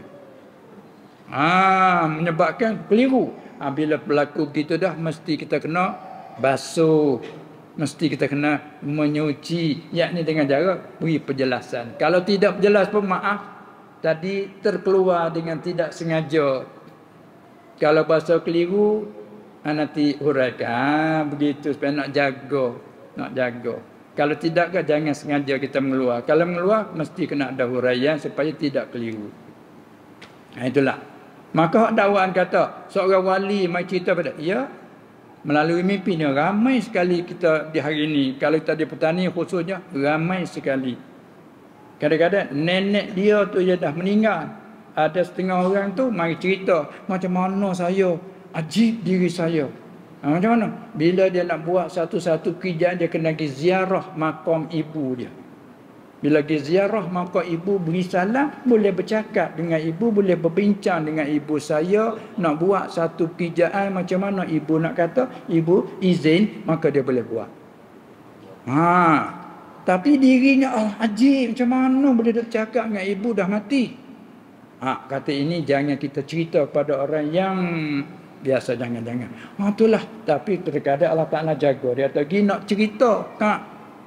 S1: Ha, menyebabkan keliru. Ha, bila berlaku begitu dah mesti kita kena basuh, mesti kita kena menyuci, yakni dengan cara beri penjelasan. Kalau tidak berjelas pun maaf, tadi terkeluar dengan tidak sengaja. Kalau bahasa keliru, ha, nanti huraikan. Ha, begitu supaya nak jaga, nak jaga. Kalau tidak ke jangan sengaja kita mengeluar. Kalau mengeluar mesti kena ada huraian supaya tidak keliru. Ha, itulah. Maka dakwaan kata seorang wali mai cerita pada ya, melalui mimpinya ramai sekali kita di hari ini. Kalau kita di petani khususnya ramai sekali. Kadang-kadang nenek dia tu dia dah meninggal. Ada setengah orang tu mari cerita macam mana saya ajib diri saya. Ha, macam mana? Bila dia nak buat satu-satu kerjaan dia kena pergi ziarah makam ibu dia. Bila pergi ziarah maka ibu beri salam, boleh bercakap dengan ibu, boleh berbincang dengan ibu. Saya nak buat satu kerjaan macam mana ibu nak kata, ibu izin, maka dia boleh buat. Ha, tapi dirinya Allah ajib, macam mana boleh bercakap dengan ibu dah mati. Ha, kata ini jangan kita cerita pada orang yang biasa, jangan-jangan. Ha, itulah. Tapi terkadang Allah Ta'ala jaga. Dia kata, pergi nak cerita, Kak.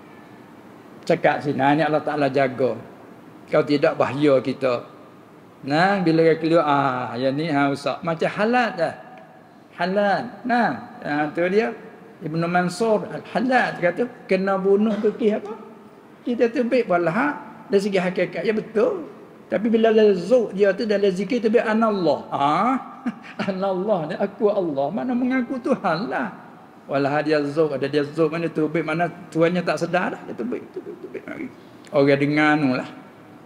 S1: Cakap sini, nah, ini Allah Ta'ala jaga. Kalau tidak bahaya kita. Nah, bila dia keluar, ah, yang ni ha, usah. Macam halat dah. Halat. Nah, ha, tu dia. Ibn Mansur, halat. Dia kata, kena bunuh ke apa? Kita tu baik walah. Dari segi hakikat, ya betul. Tapi bila ada zuk dia tu, dalam zikir tu, biar anallah. Ah, anallah ni, aku Allah. Mana mengaku Tuhan lah. Walah dia zuk, ada dia zuk mana tu baik, mana tuannya tak sedar dah. Dia tu baik, tu baik, tu baik. Orang dengar nu lah.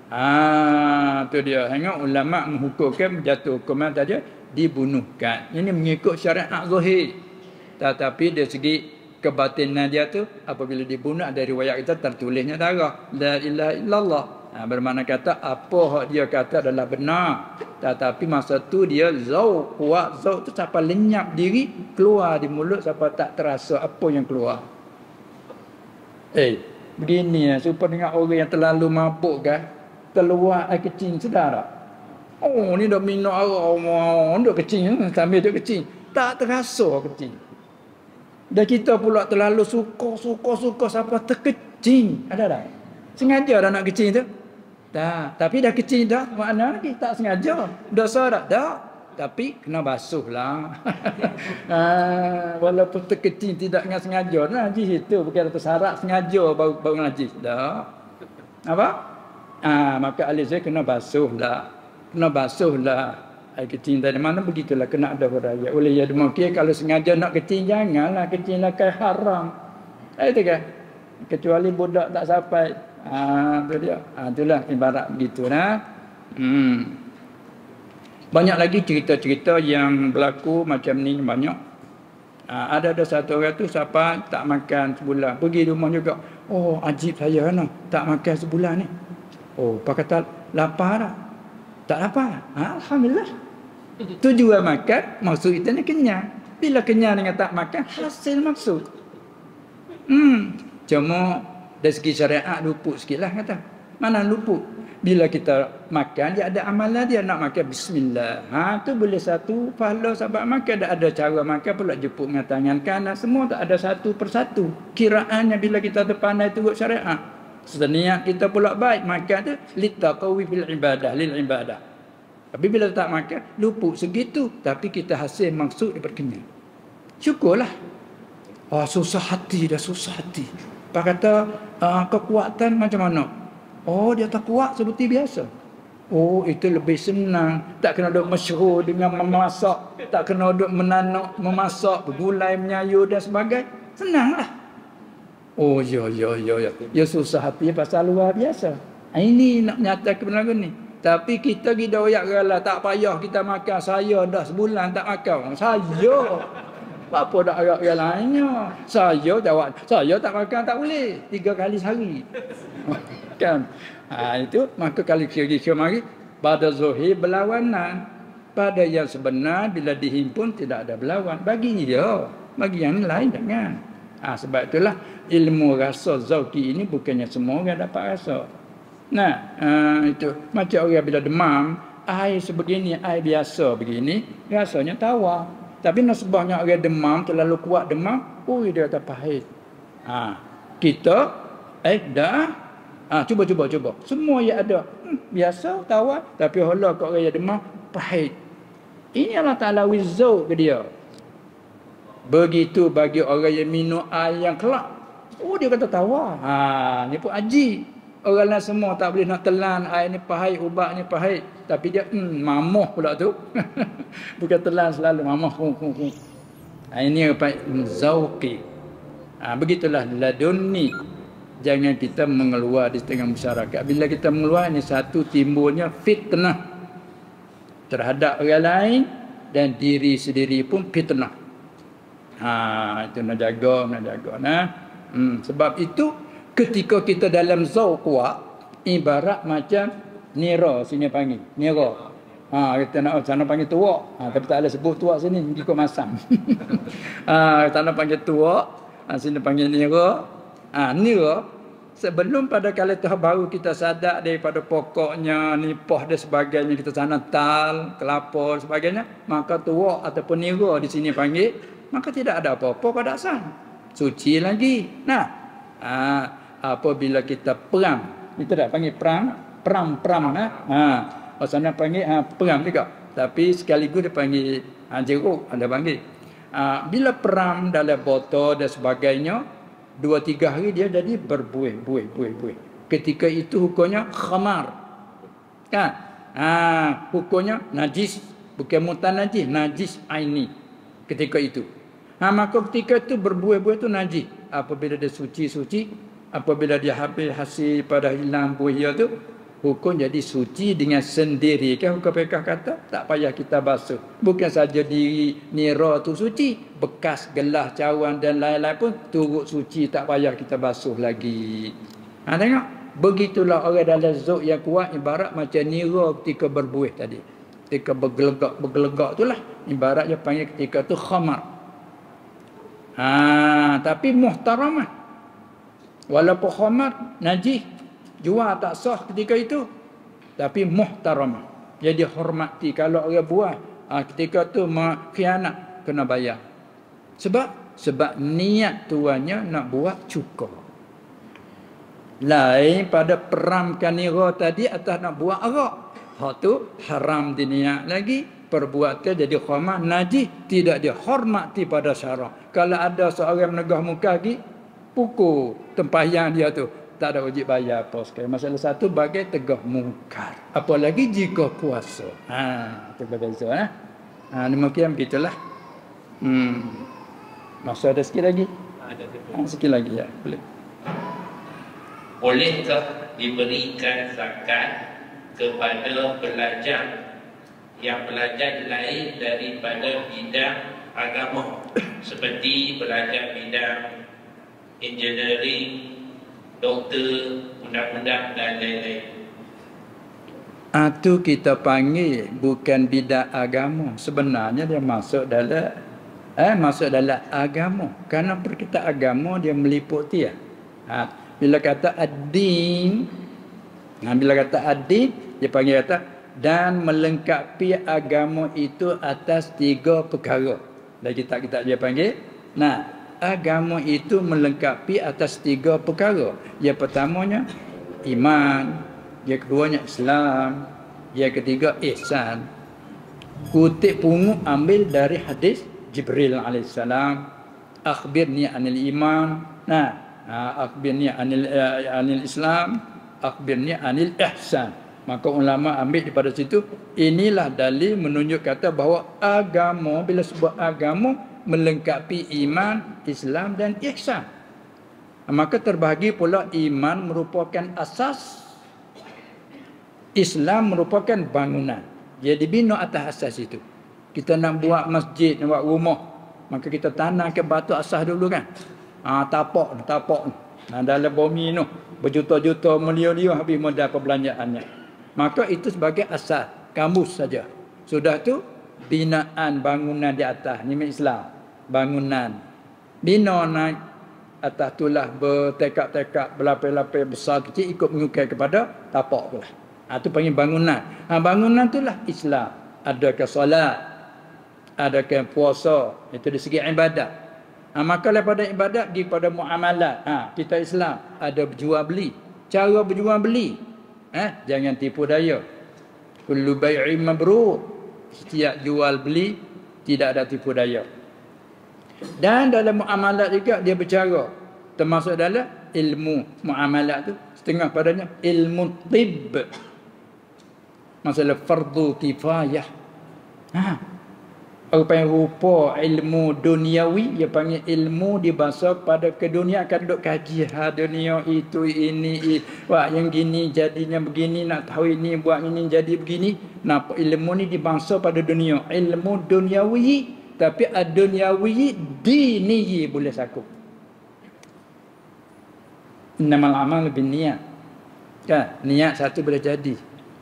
S1: Ah, tu dia. Tengok ulama menghukumkan jatuh hukuman tadi dibunuhkan. Ini mengikut syariat zahir. Tetapi dari segi kebatinan dia tu apabila dibunuh ada riwayat kita tertulisnya darah la ilaha illallah. Ha, bermakna kata apa hak dia kata adalah benar, tetapi masa tu dia zauq, kuat zauq tu sampai lenyap diri, keluar di mulut sampai tak terasa apa yang keluar. Eh, begini ya, supaya dengan orang yang terlalu mabuk kan, keluar air kecing sedar tak? Oh, ni dah minum arak, oh, duk kecing, sambil duk kecing, tak terasa kecing. Dan kita pula terlalu suka, suka, suka sampai terkecing. Ada tak? Sengaja dah nak kecing tu? Tak. Tapi dah kecing dah, makna lagi tak sengaja. Dosa tak? Tak. Tapi kena basuh lah. ha, walaupun terkecing tidak dengan sengaja. Najis itu bukan tersarak sengaja baru, baru najis. Tak. Apa? Ah, maka ahli saya kena basuh lah. Kena basuh lah. Air kecing tadi mana begitulah kena ada huraya. Oleh ya demikian kalau sengaja nak kecing janganlah kecing lah kayak haram. Itu kan. Kecuali budak tak sampai. Ah, tu dia. Ah, itulah ibarat begitu nah. Hmm. Banyak lagi cerita-cerita yang berlaku macam ni banyak. Ah, ada ada satu orang tu siapa tak makan sebulan. Pergi rumah juga. Oh, ajib saya no. Tak makan sebulan ni. Oh, pak kata lapar tak? Tak lapar. Ah, alhamdulillah. Tujuan makan maksud kita ni kenyang. Bila kenyang dengan tak makan hasil maksud. Hmm, cuma dari segi syariat luput sikitlah kata. Mana luput? Bila kita makan dia ada amalan dia nak makan bismillah. Ha tu boleh satu pahala sebab makan dah ada cara makan pula jepuk dengan tangan kanan semua tak ada satu persatu. Kiraannya bila kita terpandai turut syariat. Seniat kita pula baik makan tu litaqawi fil ibadah lil ibadah. Tapi bila tak makan, luput segitu. Tapi kita hasil maksud daripada kenyang. Syukurlah. Oh, susah hati dah, susah hati. Pak kata, uh, kekuatan macam mana? Oh, dia tak kuat seperti biasa. Oh, itu lebih senang. Tak kena duk masyhur dengan memasak. Tak kena duk menanak, memasak, bergulai, menyayu dan sebagainya. Senanglah. Oh, ya, ya, ya, ya. Ya susah hati pasal luar biasa. Ini nak menyatakan kebenaran ni. Tapi kita kita royak rela tak payah kita makan. Saya dah sebulan tak makan. Saya. Apa dak royak yang lainnya? Saya jawab, saya tak makan tak boleh. Tiga kali sehari. Kan? Ha, itu maka kali kira-kira mari pada zahir berlawanan. Pada yang sebenar bila dihimpun tidak ada berlawan. Bagi dia, bagi yang lain jangan. Ha, sebab itulah ilmu rasa zauqi ini bukannya semua orang dapat rasa. Nah, uh, itu macam orang bila demam, air sebegini, air biasa begini, rasanya tawar. Tapi nasbahnya orang demam, terlalu kuat demam, oh dia kata pahit. Ha, kita, eh dah, ha, cuba, cuba, cuba. Semua yang ada, hmm, biasa, tawar. Tapi Allah kat orang yang demam, pahit. Ini Allah Ta'ala wizau ke dia. Begitu bagi orang yang minum air yang kelak. Oh dia kata tawar. Ha, ni pun aji. Orang lain semua tak boleh nak telan air ni pahit, ubat ni pahit. Tapi dia hmm, mamuh pula tu. Bukan telan selalu, mamuh. Ha, ini apa? Zauqi. Ha, begitulah ladunni. Jangan kita mengeluar di tengah masyarakat. Bila kita mengeluar ni satu timbulnya fitnah. Terhadap orang lain dan diri sendiri pun fitnah. Ha, itu nak jaga, nak jaga. Nah. Hmm, sebab itu ketika kita dalam zauq kuat, ibarat macam nira sini panggil. Nira. Ha, kita nak sana panggil tuak. Ha, tapi tak ada sebut tuak sini, ikut masam. ha, sana panggil tuak, ha, sini panggil nira. Ha, nira sebelum pada kali tu baru kita sadar daripada pokoknya nipah dan sebagainya, kita sana tal, kelapa dan sebagainya, maka tuak ataupun nira di sini panggil, maka tidak ada apa-apa pada asal. Suci lagi. Nah, ha, apabila kita perang, kita dah panggil perang, perang-perang nah. Ha, maksudnya panggil ha, perang juga. Tapi sekaligus dia panggil ha, jeruk, ada panggil. Ha, bila perang dalam botol dan sebagainya, dua tiga hari dia jadi berbuih, buih, buih, buih. Ketika itu hukumnya khamar. Kan? Ha, hukumnya najis, bukan mutan najis, najis aini. Ketika itu. Ha, maka ketika itu berbuih-buih itu najis. Apabila dia suci-suci, apabila dia habis hasil pada hilang buih dia tu, hukum jadi suci dengan sendiri. Kan hukum fiqh kata tak payah kita basuh. Bukan saja diri nira tu suci, bekas gelas cawan dan lain-lain pun turut suci, tak payah kita basuh lagi. Ha, tengok, begitulah orang dalam zuk yang kuat ibarat macam nira ketika berbuih tadi. Ketika bergelegak bergelegak itulah ibarat dia panggil ketika tu khamar. Ha, tapi muhtaramah. Walaupun khamar najis, jual tak sah ketika itu, tapi muhtaramah, jadi hormati. Kalau orang buat ha, ketika tu khianat, kena bayar. Sebab sebab niat tuannya nak buat cukup. Lain pada peramkan nira tadi atas nak buat arak, hak tu haram diniat lagi. Perbuatan jadi khamar najis, tidak dihormati pada syarak. Kalau ada seorang menegah muka lagi, pukul tempahyang dia tu, tak ada wajib bayar apa sekali. Masalah satu bagai tegah mungkar, apalagi jika kuasa. Ha, itu berbeza. Ha? Ha, demikian begitulah. Hmm. Masa ada sikit lagi? Ada sikit. Ha, sikit lagi ya, boleh.
S2: Bolehkah diberikan zakat kepada pelajar yang belajar lain daripada bidang agama, seperti belajar bidang engineering, doktor, undang-undang dan lain-lain?
S1: Itu kita panggil bukan bidang agama. Sebenarnya dia masuk dalam eh masuk dalam agama. Kerana perkataan agama dia meliputi ya. Ha, bila kata ad-din, nah, bila kata ad-din dia panggil kata dan melengkapi agama itu atas tiga perkara. Dan kitab-kitab dia panggil, nah, agama itu melengkapi atas tiga perkara. Yang pertamanya iman, yang keduanya Islam, yang ketiga ihsan. Kutip pungut ambil dari hadis Jibril alaihissalam, akhbirni anil iman, nah, akhbirni anil uh, anil Islam, akhbirni anil ihsan. Maka ulama ambil daripada situ, inilah dalil menunjuk kata bahawa agama, bila sebut agama melengkapi iman, Islam dan ihsan. Maka terbahagi pula iman merupakan asas, Islam merupakan bangunan. Dia dibina atas asas itu. Kita nak buat masjid, nak buat rumah, maka kita tanamkan batu asas dulu kan. Ah, tapak, tapak. Nah, dalam bumi tu berjuta-juta, milion-milion habis modal perbelanjaannya. Maka itu sebagai asas, kamus saja. Sudah tu binaan bangunan di atas ni Islam, bangunan. Bina naik atas tulah bertekak-tekak, berlapis-lapis besar kecil ikut mengukai kepada tapak pula. Ha, tu panggil bangunan. Ha, bangunan itulah Islam. Adakah solat, adakah puasa, itu dari segi ibadat. Ha, maka daripada ibadat pergi kepada muamalat. Ha, kita Islam ada berjual beli. Cara berjual beli, eh, jangan tipu daya. Kullu bai'in mabrur. Setiap jual beli tidak ada tipu daya. Dan dalam muamalat juga dia bercara, termasuk dalam ilmu muamalat tu setengah padanya ilmu tib. Masalah fardu kifayah. Ha. Orang panggil rupa ilmu duniawi, dia panggil ilmu di bahasa pada ke dunia akan duk kaji ha dunia itu ini, wah yang gini jadinya begini, nak tahu ini buat ini jadi begini. Nah, ilmu ni di bahasa pada dunia, ilmu duniawi, tapi ad-dunyawi dini boleh sakup. Innamal amal binniyat. Kan, niat satu boleh jadi.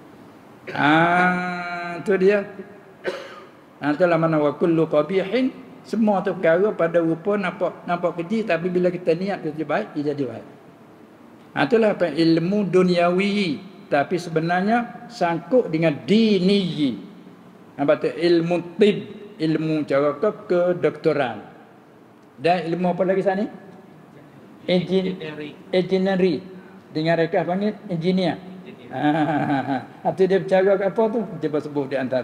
S1: Ah, tu dia. Itulah mana wa kullu qabihin, semua tu perkara pada rupa nampak nampak keji, tapi bila kita niat jadi baik, dia jadi baik. Itulah apa ilmu duniawi, tapi sebenarnya sangkut dengan dini. Apa tu ilmu tib, ilmu cara ke kedoktoran. Dan ilmu apa lagi sana ni? Engineering. Engineering. Dengan mereka panggil engineer. Ha, itu dia bercara apa tu? Cuba sebut di antara.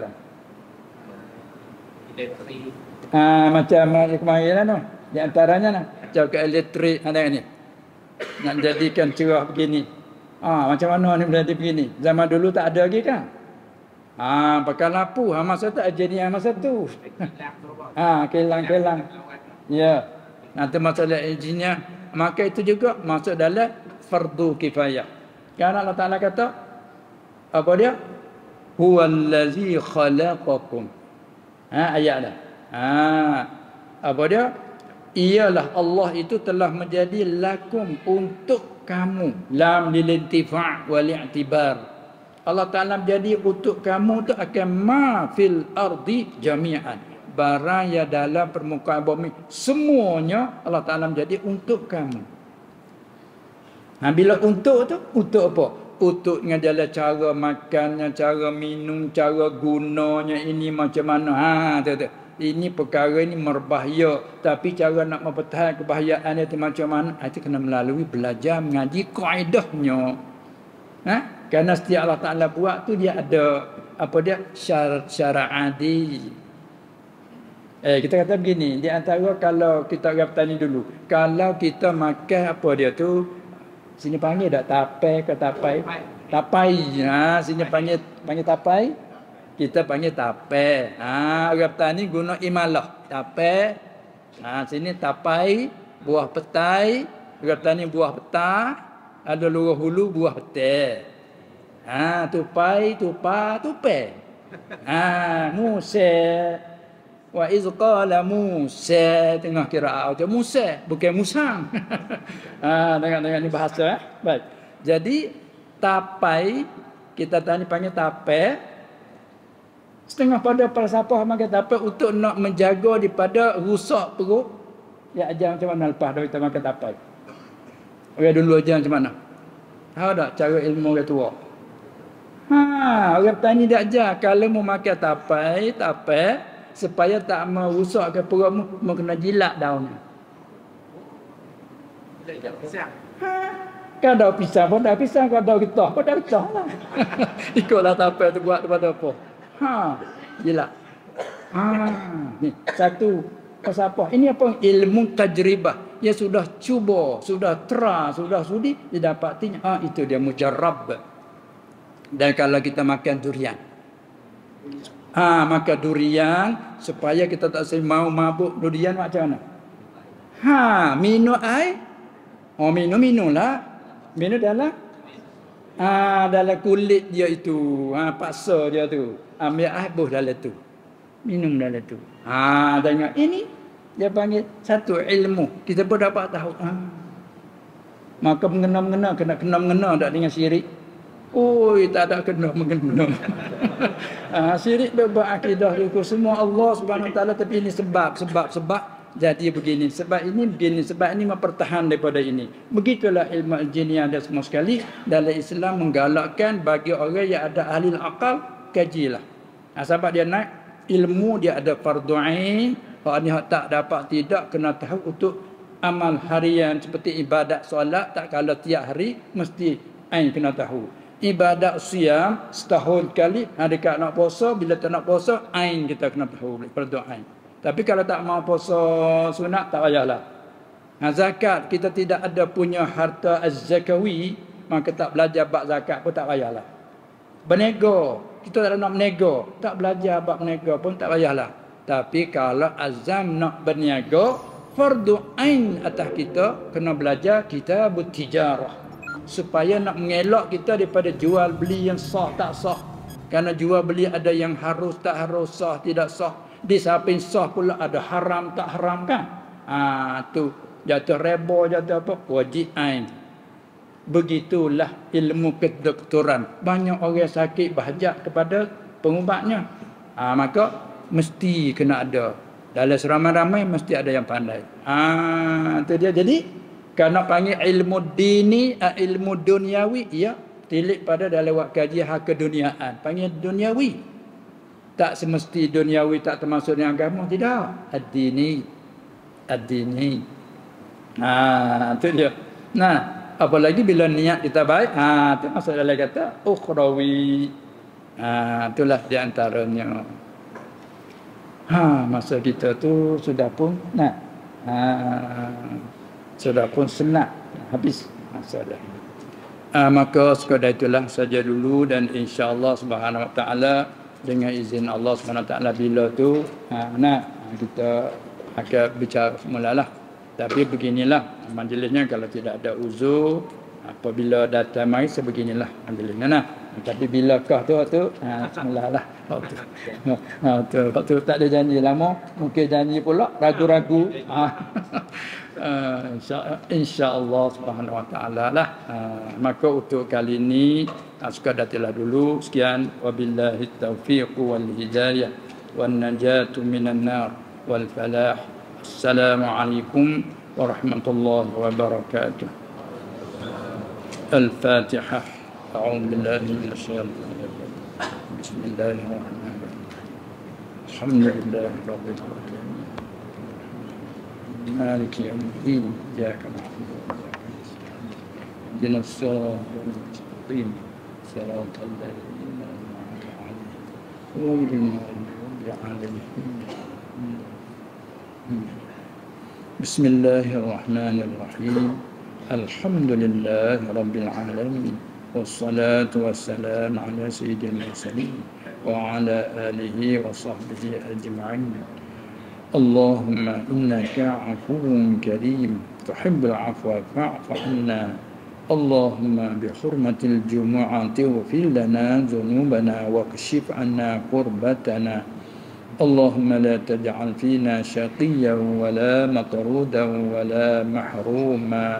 S1: Elektrik. Ah, macam kemahiran tu. Di antaranya nah, cakap elektrik ada ni. Nak jadikan cerah begini. Ah, macam mana ni berada begini? Zaman dulu tak ada lagi kan? Ah, pakai lampu. Ha, masa tu engineer masa tu. Ah, kelang-kelang. Ya. Nanti masalah engineer, maka itu juga masuk dalam fardu kifayah. Kerana Allah Taala kata Apa dia? Huwallazi khalaqakum. Ha, ayat dah. Ha, apa dia? Ialah Allah itu telah menjadi lakum untuk kamu. Lam lilintifa' wal i'tibar. Allah Ta'ala menjadi untuk kamu tu akan ma fil ardi jami'an. Barang yang dalam permukaan bumi semuanya Allah Ta'ala menjadi untuk kamu. Ha, bila untuk tu, untuk apa? Untuk ngajala cara makannya, cara minum, cara gunanya ini macam mana. Ha, tu tu. Ini perkara ini berbahaya, tapi cara nak mempertahankan kebahayaan itu macam mana? Itu kena melalui belajar mengaji kaedahnya. Ha? Kerana setiap Allah Ta'ala buat tu dia ada apa dia? Syarat syarat adil. Eh kita kata begini, di antara kalau kita orang petani dulu, kalau kita makan apa dia tu, sini panggil tak tapai ke tapai? Tapai. Ha, sini panggil panggil tapai. Kita panggil tapai. Ha, orang petani guna imalah. Tapai. Ha, sini tapai, buah petai. Orang petani buah petah. Ada luar hulu buah petai. Ha, tupai, tupa, tupai. Ha, Musa. Wa iz qala Musa, tengah kiraat tu Musa, bukan Musang. Ha, dengar-dengar ni bahasa eh. Baik. Jadi tapai kita tadi panggil tapai. Setengah pada falsafah makan tapai untuk nak menjaga daripada rusak perut. Ya ajar macam mana lepas dah kita makan tapai. Orang dulu ajar macam mana? Tahu tak cara ilmu orang tua? Ha, orang petani dia ajar kalau mau makan tapai, tapai supaya tak merosakkan perutmu, mu kena jilat daunnya. Ha, kau dah pisang pun dah pisang, kau dah getah pun dah getah lah. Ikutlah tapai tu buat daripada apa. Ha, jilat. Ha, ni satu falsafah. Ini apa? Ilmu tajribah. Dia sudah cuba, sudah tera, sudah sudi didapatinya. Ah, itu dia mujarrab. Dan kalau kita makan durian. Ah, makan durian supaya kita tak mau mabuk durian macam mana? Ha, minum air. Oh, minum minumlah. Minum dalam ah dalam kulit dia itu. Ha, paksa dia tu. Ambil air buh dalam tu. Minum dalam tu. Ha, tengok ini dia panggil satu ilmu. Kita pun dapat tahu. Ha. Maka mengena-mengena, kena kena-mengena tak dengan syirik. Oi, tak ada kena-mengena. Ha, syirik bebab akidah itu semua Allah Subhanahu Wa Taala, tapi ini sebab sebab sebab jadi begini. Sebab ini begini, sebab ini mempertahan daripada ini. Begitulah ilmu al-jiniyah dan semua sekali dalam Islam menggalakkan bagi orang yang ada ahli akal, kajilah. Ha, sebab dia naik ilmu dia ada fardu ain. Kalau ni tak dapat tidak kena tahu untuk amal harian seperti ibadat solat, tak kalau tiap hari mesti ain kena tahu. Ibadat siam setahun kali, hari dekat nak puasa, bila tak nak puasa ain kita kena tahu fardu ain. Tapi kalau tak mau puasa sunat tak payahlah. Ha, zakat kita tidak ada punya harta az-zakawi, maka tak belajar bab zakat pun tak payahlah. Bernego, kita tak nak menego, tak belajar bab menego pun tak payahlah. Tapi kalau azam nak berniaga, fardu ain atas kita kena belajar kita bertijarah supaya nak mengelak kita daripada jual beli yang sah tak sah. Kerana jual beli ada yang harus tak harus, sah tidak sah. Di samping sah pula ada haram tak haram kan. Ah tu jatuh reba, jatuh apa, wajib ain. Begitulah ilmu kedoktoran. Banyak orang sakit berhajat kepada pengubatnya. Ah maka mesti kena ada. Dalam seramai-ramai mesti ada yang pandai. Ah tu dia. Jadi kalau panggil ilmu dini, ilmu duniawi, ya, tilik pada dalam wak kaji hak keduniaan. Panggil duniawi. Tak semesti duniawi tak termasuk dengan agama, tidak. Ad-dini. Ad-dini. Ah tu dia. Nah, apalagi bila niat kita baik, ah tu masuk dalam kata ukhrawi. Ah itulah di antaranya. Ha, masa kita tu sudah pun nak ha, sudah pun senang habis masa dah. Ha, maka sekadar itulah saja dulu, dan insya-Allah Subhanahu Wa Taala dengan izin Allah Subhanahu Wa Taala bila tu ha, nak kita akan bicara semulalah. Tapi beginilah majlisnya kalau tidak ada uzur, apabila datang mai sebeginilah majlisnya nah. Tapi bilakah tu tu ha mulalah waktu. Ha tu waktu tak ada janji lama, mungkin janji pula ragu-ragu. Ha. Uh, insya, insya-Allah Subhanahu wa taala lah. Uh, maka untuk kali ini uh, sekadar dulu sekian, wabillahi taufiq wal hidayah wan najatu minan nar wal falah. Assalamualaikum warahmatullahi wabarakatuh. Al-Fatihah. A'udzu billahi minasy syaithanir rajim. Bismillahirrahmanirrahim. Alhamdulillahi rabbil alamin. مالك يوم الدين إياك نعبد وإياك نستعين اهدنا الصراط المستقيم صراط الذين أنعمت عليهم غير المغضوب عليهم. بسم الله الرحمن الرحيم. الحمد لله رب العالمين والصلاة والسلام على سيد المرسلين وعلى آله وصحبه أجمعين. اللهم إنك عفو كريم تحب العفو فاعف عنا. اللهم بحرمة الجمعة اغفر لنا ذنوبنا واكشف عنا كربتنا. اللهم لا تجعل فينا شقيا ولا مطرودا ولا محروما.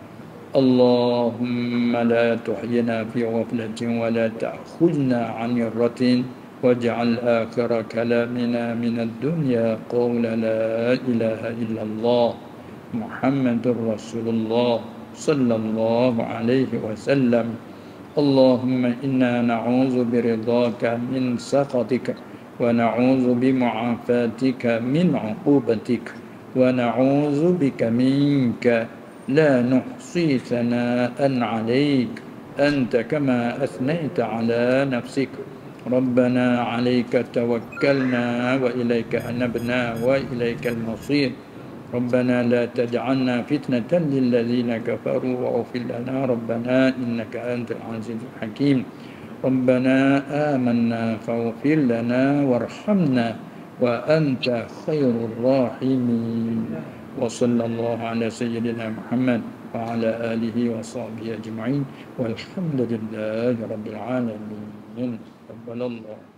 S1: اللهم لا تحينا في غفلة ولا تأخذنا عن مرة. واجعل آخر كلامنا من الدنيا قول لا إله إلا الله محمد رسول الله صلى الله عليه وسلم. اللهم إنا نعوذ برضاك من سخطك ونعوذ بمعافاتك من عقوبتك ونعوذ بك منك لا نحصي ثناء عليك أنت كما أثنيت على نفسك. ربنا عليك توكلنا وإليك أنبنا وإليك المصير. ربنا لا تجعلنا فتنة للذين كفروا واغفر لنا ربنا إنك أنت العزيز الحكيم. ربنا آمنا فاغفر لنا وارحمنا وأنت خير الراحمين. وصلى الله على سيدنا محمد وعلى آله وصحبه أجمعين والحمد لله رب العالمين. تقبل الله.